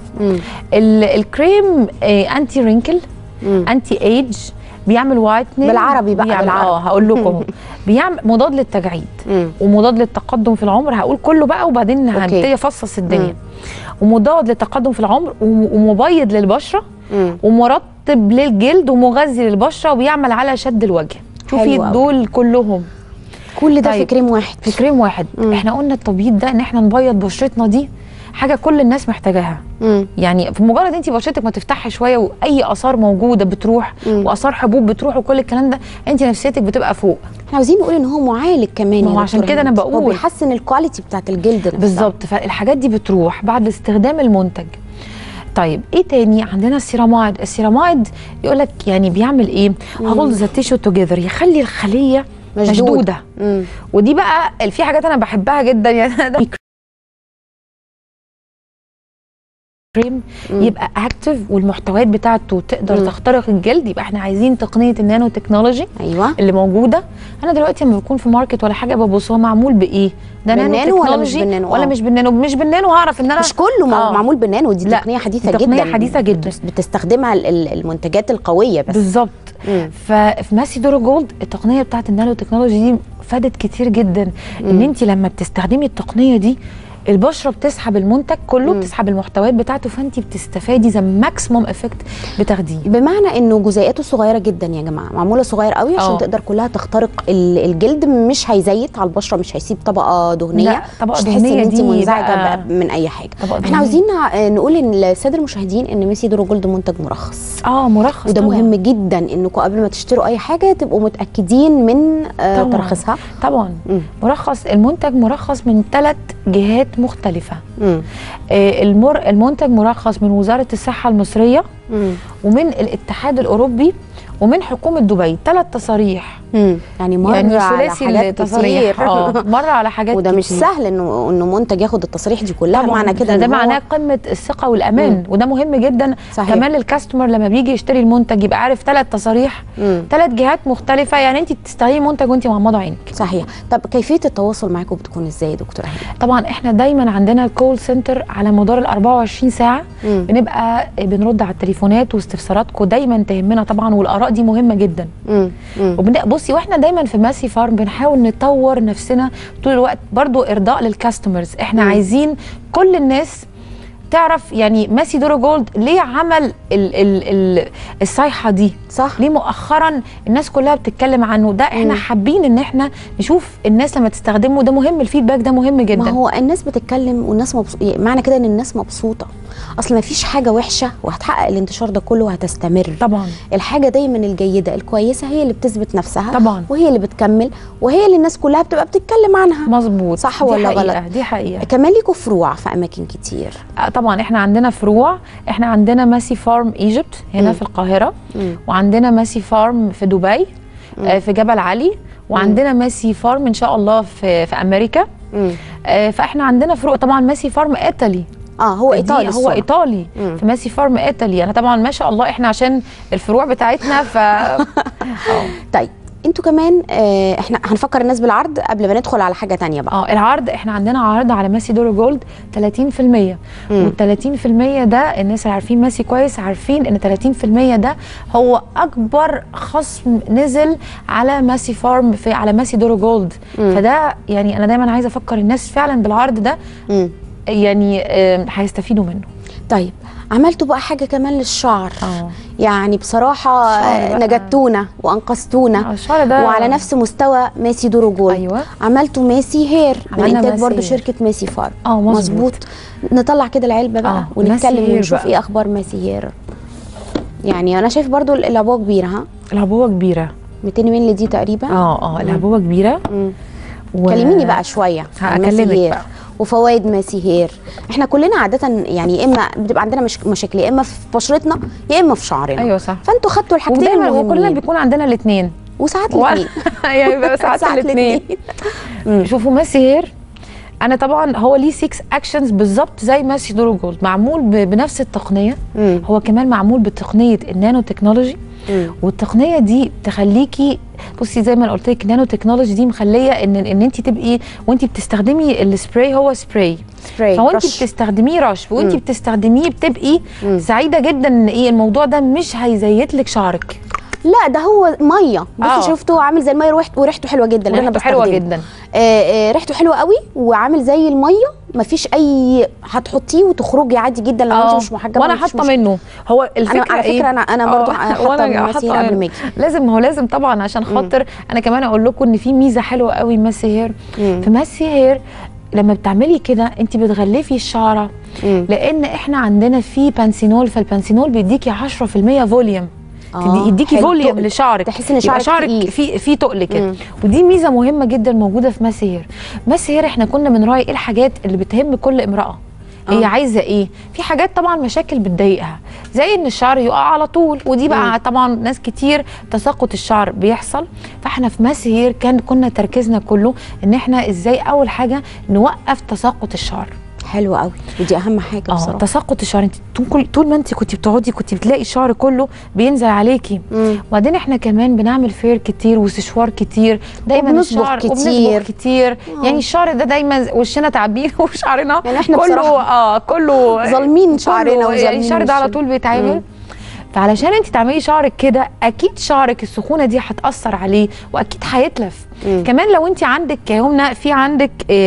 الكريم انتي رينكل، انتي ايج، بيعمل وايتنينج بالعربي بقى بالعربي. هقول لكم بيعمل مضاد للتجاعيد ومضاد للتقدم في العمر. هقول كله بقى وبعدين هنبتدي افصص الدنيا. ومضاد للتقدم في العمر ومبيض للبشره ومرطب للجلد ومغذي للبشره وبيعمل على شد الوجه. شوفي دول كلهم كل ده في كريم واحد. في كريم واحد. احنا قلنا التبييض ده ان احنا نبيض بشرتنا دي حاجه كل الناس محتاجاها. يعني في مجرد انت بشرتك ما تفتحي شويه واي اثار موجوده بتروح واثار حبوب بتروح وكل الكلام ده، انت نفسيتك بتبقى فوق. احنا عاوزين نقول ان هو معالج كمان. ما هو عشان كده انا بقول هو بيحسن الكواليتي بتاعت الجلد نفسها. بالظبط. فالحاجات دي بتروح بعد استخدام المنتج. طيب ايه تاني عندنا؟ السيرامايد. السيرامايد يقول لك يعني بيعمل ايه؟ هولد ذا تيشو توجذر، يخلي الخليه مشدوده. ودي بقى في حاجات انا بحبها جدا يعني كريم يبقى اكتف والمحتويات بتاعته تقدر تخترق الجلد. يبقى احنا عايزين تقنيه النانو تكنولوجي اللي موجوده. انا دلوقتي لما بكون في ماركت ولا حاجه ببص هو معمول بايه؟ ده نانو تكنولوجي ولا مش بالنانو؟ مش بالنانو هعرف ان انا مش كله معمول بالنانو. دي تقنيه حديثه جدا، تقنيه حديثه جدا بتستخدمها المنتجات القويه بس. بالظبط. ففي ماسي دورو جولد التقنيه بتاعت النانو تكنولوجي دي فادت كتير جدا. ان انت لما بتستخدمي التقنيه دي البشره بتسحب المنتج كله، بتسحب المحتويات بتاعته، فانت بتستفادي ذا ماكسيموم افكت بتاخديه. بمعنى انه جزيئاته صغيره جدا يا جماعه، معموله صغير قوي عشان تقدر كلها تخترق الجلد. مش هيزيت على البشره، مش هيسيب طبقه دهنيه. لا طبقه مش دهنيه ان انت دي منزعجه من اي حاجه. احنا عاوزين نقول للساده المشاهدين ان ميسي دورو جولد منتج مرخص. مرخص. وده مهم جدا انكم قبل ما تشتروا اي حاجه تبقوا متاكدين من ترخيصها. طبعا مرخص. المنتج مرخص من 3 جهات مختلفة. المنتج مرخص من وزارة الصحة المصرية ومن الاتحاد الأوروبي ومن حكومة دبي. 3 تصاريح. يعني مرة يعني على حاجات كتير. مرة على حاجات وده مش سهل انه منتج ياخد التصاريح دي كلها. معنى كده ده معناه قمة الثقة والأمان. وده مهم جدا. صحيح. كمان للكاستمر لما بيجي يشتري المنتج يبقى عارف 3 تصاريح 3 جهات مختلفة. يعني انت بتستخدمي منتج وانت مغمضة عينك. صحيح. طب كيفية التواصل معاكم بتكون ازاي يا دكتورة هبة؟ طبعا احنا دايما عندنا كول سنتر على مدار ال 24 ساعة. بنبقى بنرد على التليفونات واستفساراتكم دايما تهمنا طبعا، والآراء دي مهمة جدا. بصي واحنا دايما في ماسي فارم بنحاول نطور نفسنا طول الوقت برضو ارضاء للكاستمرز. احنا عايزين كل الناس تعرف يعني ماسي دورو جولد ليه عمل الصيحه دي. صح. ليه مؤخرا الناس كلها بتتكلم عنه. ده احنا حابين ان احنا نشوف الناس لما تستخدمه. ده مهم، الفيدباك ده مهم جدا. ما هو الناس بتتكلم والناس معنى كده ان الناس مبسوطه. اصل ما فيش حاجه وحشه وهتحقق الانتشار ده كله وهتستمر. طبعا الحاجه دايما الجيده الكويسه هي اللي بتثبت نفسها. طبعا. وهي اللي بتكمل وهي اللي الناس كلها بتبقى بتتكلم عنها. مظبوط. صح ولا غلط؟ دي حقيقه. كمان ليكوا فروع في اماكن كتير. طبعا احنا عندنا فروع. احنا عندنا ماسي فارم ايجيبت هنا في القاهره، وعندنا ماسي فارم في دبي في جبل علي، وعندنا ماسي فارم ان شاء الله في امريكا. فاحنا عندنا فروق طبعا. ماسي فارم ايطالي، هو ايطالي، هو ايطالي في ماسي فارم ايطالي. انا طبعا ما شاء الله احنا عشان الفروع بتاعتنا طيب انتوا كمان احنا هنفكر الناس بالعرض قبل ما ندخل على حاجه تانية بقى. العرض احنا عندنا عرض على ماسي دورو جولد 30%، وال30% ده الناس اللي عارفين ماسي كويس عارفين ان 30% ده هو اكبر خصم نزل على ماسي فارم على ماسي دورو جولد. فده يعني انا دايما عايزه افكر الناس فعلا بالعرض ده، يعني هيستفيدوا منه. طيب عملتوا بقى حاجه كمان للشعر. يعني بصراحه نجدتونا وانقذتونا، وعلى نفس مستوى ماسي دورو جولد. أيوة. عملتوا ماسي هير من انتاج برضو شركه ماسي فارم. مظبوط. نطلع كده العلبه بقى ونتكلم ونشوف ايه اخبار ماسي هير. يعني انا شايف برضو العبوه كبيره. العبوه كبيره 200 مللي دي تقريبا. العبوه كبيره. كلميني بقى شويه هكلمك بقى وفوائد ماسي هير. احنا كلنا عاده يعني يا اما بتبقى عندنا مشاكل يا اما في بشرتنا يا اما في شعرنا. ايوه صح. فانتوا خدتوا الحاجتين المهمين، وكلنا بيكون عندنا الاثنين وساعات الاثنين يعني بقى ساعات الاثنين. شوفوا ماسي هير انا طبعا هو ليه 6 اكشنز بالظبط زي ماسي دورو جولد، معمول بنفس التقنيه. هو كمان معمول بتقنيه النانو تكنولوجي، والتقنيه دي تخليكي بصي زي ما قلت لك النانو تكنولوجي دي مخليه ان انت تبقي وانت بتستخدمي السبراي، هو سبراي فوانت بتستخدميه رش وانت بتستخدميه بتبقي سعيده جدا ان الموضوع ده مش هيزيت لك شعرك. لا ده هو ميه. بصي شفتوا عامل زي الميه وريحته حلوه جدا. انا بستخدمه حلوه جدا. ريحته حلوه قوي وعامل زي الميه، مفيش اي هتحطيه وتخرجي عادي جدا لو انت مش محجبه. وانا حاطه منه. هو الفكره على فكره انا برضو حاطه ماسي هير قبل ما اجي. لازم طبعا عشان خاطر انا كمان اقول لكم ان في ميزه حلوه قوي ماسي هير. في ماسي هير لما بتعملي كده انت بتغلفي الشعره، لان احنا عندنا في بانسينول، فالبانسينول بيديكي 10% فوليوم، يديكي فوليوم لشعرك، تحسي ان شعرك في تقل كده. ودي ميزه مهمه جدا موجوده في ماسي هير. ماسي هير احنا كنا بنراعي ايه الحاجات اللي بتهم كل امراه، هي عايزه ايه. في حاجات طبعا مشاكل بتضايقها زي ان الشعر يقع على طول، ودي بقى طبعا ناس كتير تساقط الشعر بيحصل. فاحنا في ماسي هير كنا تركيزنا كله ان احنا ازاي اول حاجه نوقف تساقط الشعر. حلوه قوي، ودي اهم حاجه بصراحه. تساقط الشعر، انت طول ما انت كنت بتقعدي كنت بتلاقي الشعر كله بينزل عليكي. وبعدين احنا كمان بنعمل فير كتير وسشوار كتير دايما الشعر وبنصبغ كتير. يعني الشعر ده دايما وشنا تعبين وشعرنا يعني احنا كله كله ظالمين شعرنا وظالمين الشعر ده على طول بيتعمل. فعلشان انت تعملي شعرك كده اكيد شعرك السخونه دي هتاثر عليه واكيد هيتلف. كمان لو انت عندك يومنا في عندك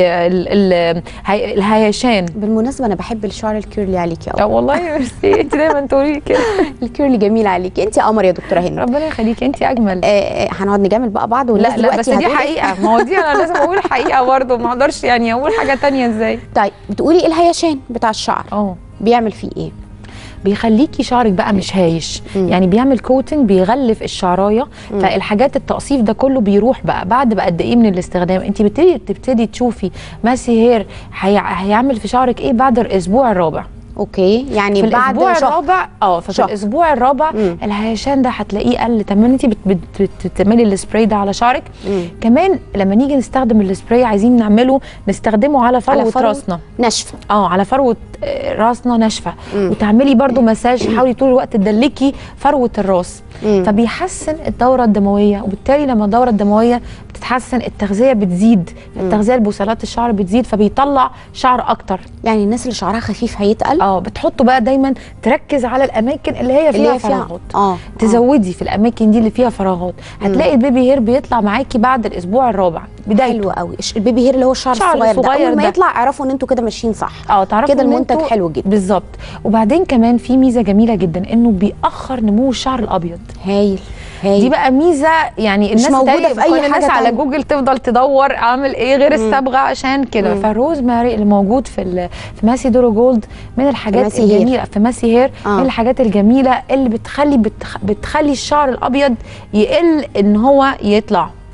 الهيشان. بالمناسبه انا بحب الشعر الكيرلي عليكي قوي. والله ميرسي، انت دايما تقولي كده. الكيرلي جميل عليكي، انت قمر يا دكتوره هند. ربنا يخليكي، انت اجمل. هنقعد نجامل بقى بعض لا بس دي حقيقه، ما هو دي انا لازم اقول حقيقه برضه، ما اقدرش يعني اقول حاجه ثانيه ازاي. طيب بتقولي الهيشان بتاع الشعر بيعمل فيه ايه؟ بيخليكي شعرك بقى مش هايش. يعني بيعمل كوتنج، بيغلف الشعرايه. فالحاجات التقصيف ده كله بيروح بقى بعد قد ايه من الاستخدام. انت بتبتدي تشوفي ماسي هير هيعمل في شعرك ايه بعد الاسبوع الرابع. اوكي، يعني في بعد الاسبوع الرابع ففي الاسبوع الرابع الهيشان ده هتلاقيه قل تماما. انت بتعملي السبراي ده على شعرك. كمان لما نيجي نستخدم السبراي عايزين نستخدمه على فروه راسنا ناشفه. على فروه راسنا ناشفه. وتعملي برضو مساج، حاولي طول الوقت تدلكي فروه الراس. فبيحسن الدوره الدمويه، وبالتالي لما الدوره الدمويه بتتحسن التغذيه بتزيد. التغذيه البصيلات الشعر بتزيد فبيطلع شعر اكتر. يعني الناس اللي شعرها خفيف هيتقل. بتحطوا بقى دايما تركز على الاماكن اللي هي فيها فراغات. تزودي في الاماكن دي اللي فيها فراغات. هتلاقي البيبي هير بيطلع معاكي بعد الاسبوع الرابع بدايته. حلو قوي. البيبي هير اللي هو الشعر الصغير ده اول ما يطلع اعرفوا ان انتوا كده ماشيين صح. تعرفوا كده المنتج حلو جدا. بالظبط. وبعدين كمان في ميزه جميله جدا انه بيأخر نمو الشعر الابيض. هايل. دي بقى ميزه يعني الناس موجوده في اي حاجه على جوجل تفضل تدور اعمل ايه غير الصبغه عشان كده. فالروز ماري اللي موجود في ماسي دورو جولد من الحاجات الجميله في ماسي هير من الحاجات الجميله اللي بتخلي الشعر الابيض يقل ان هو يطلع.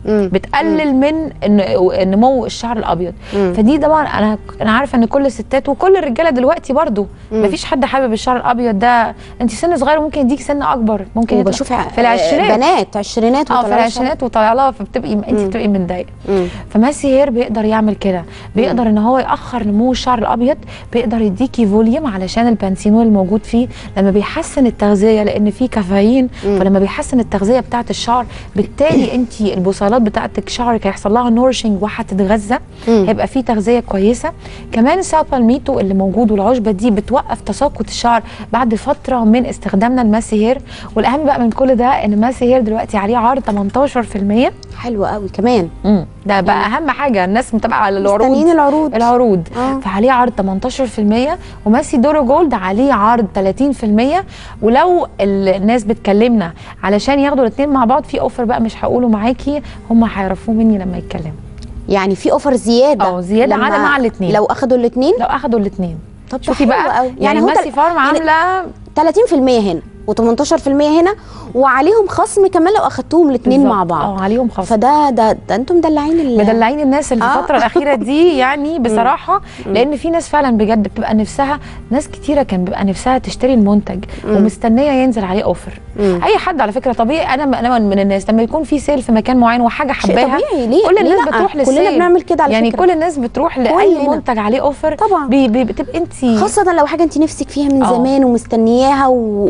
بتقلل من نمو الشعر الابيض. فدي طبعا انا عارفه ان كل الستات وكل الرجاله دلوقتي برضو مفيش حد حابب الشعر الابيض ده. انت سن صغير ممكن يديك سن اكبر، ممكن وبشوف في العشرينات بنات عشرينات في العشرينات وطالع لها، فبتبقي انت بتبقي متضايقه. فماسي هير بيقدر يعمل كده، بيقدر ان هو ياخر نمو الشعر الابيض، بيقدر يديكي فوليوم علشان البانسينول الموجود فيه لما بيحسن التغذيه، لان فيه كافيين، فلما بيحسن التغذيه بتاعه الشعر بالتالي انت البصيلات بتاعتك شعرك هيحصل لها نورشنج وهتتغذى، هيبقى فيه تغذيه كويسه. كمان الساو بالميتو اللي موجود والعشبه دي بتوقف تساقط الشعر بعد فتره من استخدامنا الماسي هير. والاهم بقى من كل ده ان ماسي هير دلوقتي عليه عرض 18%. حلو قوي كمان. ده بقى اهم حاجه، الناس متابعه على العروض فعليه عرض 18%. وماسي دورو جولد عليه عرض 30%. ولو الناس بتكلمنا علشان ياخدوا الاثنين مع بعض في اوفر بقى مش هقوله معاكي، هم هيعرفوه مني لما يتكلموا. يعني في اوفر زياده زياده على مع الاثنين لو اخدوا الاثنين. طب شوفي بقى يعني ماسي فارم عامله 30% هنا و18% هنا، وعليهم خصم كمان لو اخدتوهم الاثنين مع بعض. عليهم خصم. فده انتم مدلعين الناس اللي في الفتره الاخيره دي يعني بصراحه. لان في ناس فعلا بجد بتبقى نفسها، ناس كتيره كان بيبقى نفسها تشتري المنتج ومستنيه ينزل عليه اوفر. اي حد على فكره طبيعي، انا من الناس لما يكون في سيل في مكان معين وحاجه حباها كل الناس بتروح للسيل. كلنا بنعمل كده على يعني فكرة. كل الناس بتروح لاي منتج عليه اوفر طبعا. بتبقى انت خاصه لو حاجه انت نفسك فيها من زمان ومستنياها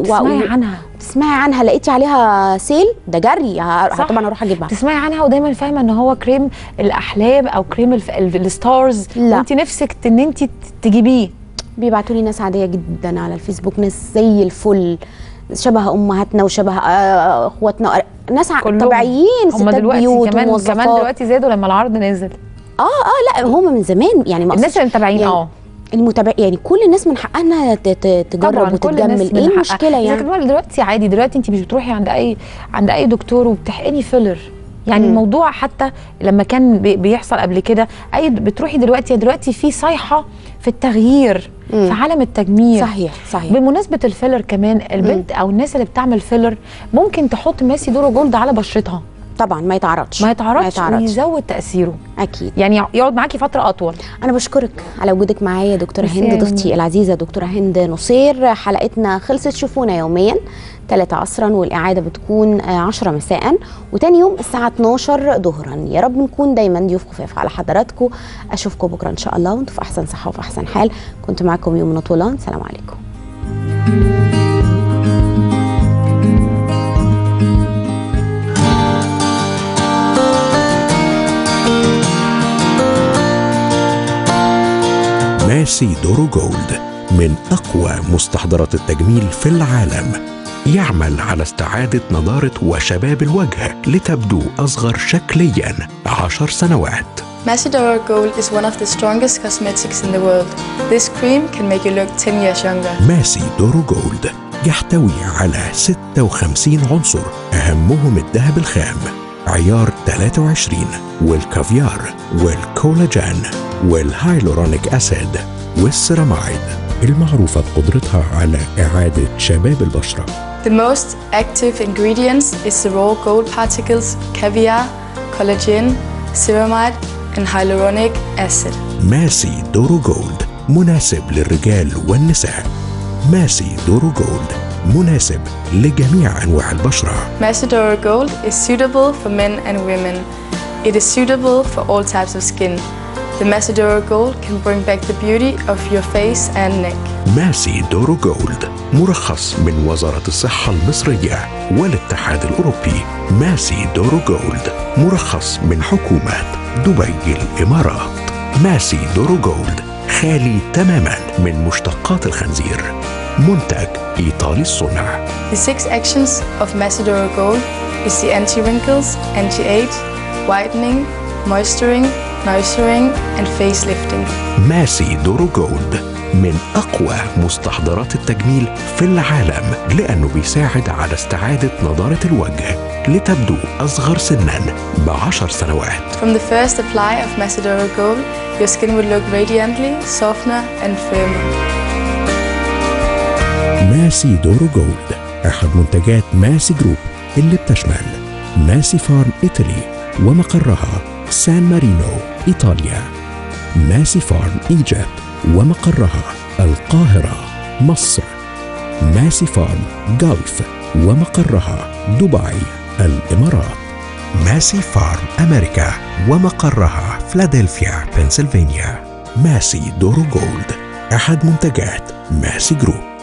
تسمعي عنها لقيتي عليها سيل، ده جري طبعا اروح اجيبها. تسمعي عنها ودايما فاهمه ان هو كريم الاحلام او كريم الستارز وانت نفسك ان انت تجيبيه. بيبعتوا لي ناس عاديه جدا على الفيسبوك، ناس زي الفل شبه امهاتنا وشبه اخواتنا، ناس طبيعيين، ستات بيوت وموظفات. كمان دلوقتي زادوا لما العرض نزل. لا هم من زمان يعني الناس اللي متابعين المتابع يعني كل الناس من حقها انها تجرب وتتجمل. ايه المشكله يعني؟ دلوقتي عادي، دلوقتي انت مش بتروحي عند اي دكتور وبتحقني فيلر. يعني الموضوع حتى لما كان بيحصل قبل كده بتروحي دلوقتي في صيحه في التغيير في عالم التجميل. صحيح. بمناسبه الفيلر كمان، البنت او الناس اللي بتعمل فيلر ممكن تحط ماسي دورو جولد على بشرتها، طبعا ما يتعرضش ويزود تأثيره اكيد، يعني يقعد معاكي فتره اطول. انا بشكرك على وجودك معايا دكتوره هند، ضيفتي العزيزه دكتوره هند نصير. حلقتنا خلصت، شوفونا يوميا 3 عصرا والاعاده بتكون 10 مساء، وتاني يوم الساعه 12 ظهرا. يا رب نكون دايما ضيوف خفاف على حضراتكم. اشوفكم بكره ان شاء الله وانتم في احسن صحه وفي احسن حال. كنت معكم يومنا طولان، سلام عليكم. ماسي دورو جولد من أقوى مستحضرات التجميل في العالم، يعمل على استعادة نضارة وشباب الوجه لتبدو أصغر شكلياً 10 سنوات. Masi Doro Gold is one of the strongest cosmetics in the world. This cream can make you look 10 years younger. ماسي دورو جولد يحتوي على 56 عنصر، أهمهم الذهب الخام عيار 23 والكافيار والكولاجين والهايلورونيك أسيد والسيراميد، المعروفة بقدرتها على إعادة شباب البشرة. The most active ingredients is the raw gold particles, caviar, collagen, ceramide and hyaluronic acid. ماسي دورو جولد مناسب للرجال والنساء. ماسي دورو جولد مناسب لجميع أنواع البشرة. Masi Doro Gold is suitable for men and women. It is suitable for all types of skin. The Masi Doro Gold can bring back the beauty of your face and neck. ماسي دورو جولد مرخص من وزارة الصحة المصرية والاتحاد الأوروبي. ماسي دورو جولد مرخص من حكومة دبي الإمارات. ماسي دورو جولد خالي تماما من مشتقات الخنزير، منتج إيطالي الصنع. The 6 actions of Masi Doro Gold is the anti-wrinkles, anti-age, whitening, moisturing, nourishing and facelifting. ماسي دورو جولد من أقوى مستحضرات التجميل في العالم، لأنه بيساعد على استعادة نضارة الوجه لتبدو أصغر سناً ب10 سنوات. From the first apply of Masi Doro Gold, your skin will look radiantly, softer and firmer. ماسي دورو جولد أحد منتجات ماسي جروب اللي بتشمل ماسي فارم إيطالي ومقرها سان مارينو إيطاليا. ماسي فارم إيجيبت ومقرها القاهرة مصر. ماسي فارم جلف ومقرها دبي الإمارات. ماسي فارم أمريكا ومقرها فلادلفيا بنسلفانيا. ماسي دورو جولد أحد منتجات ماسي جروب.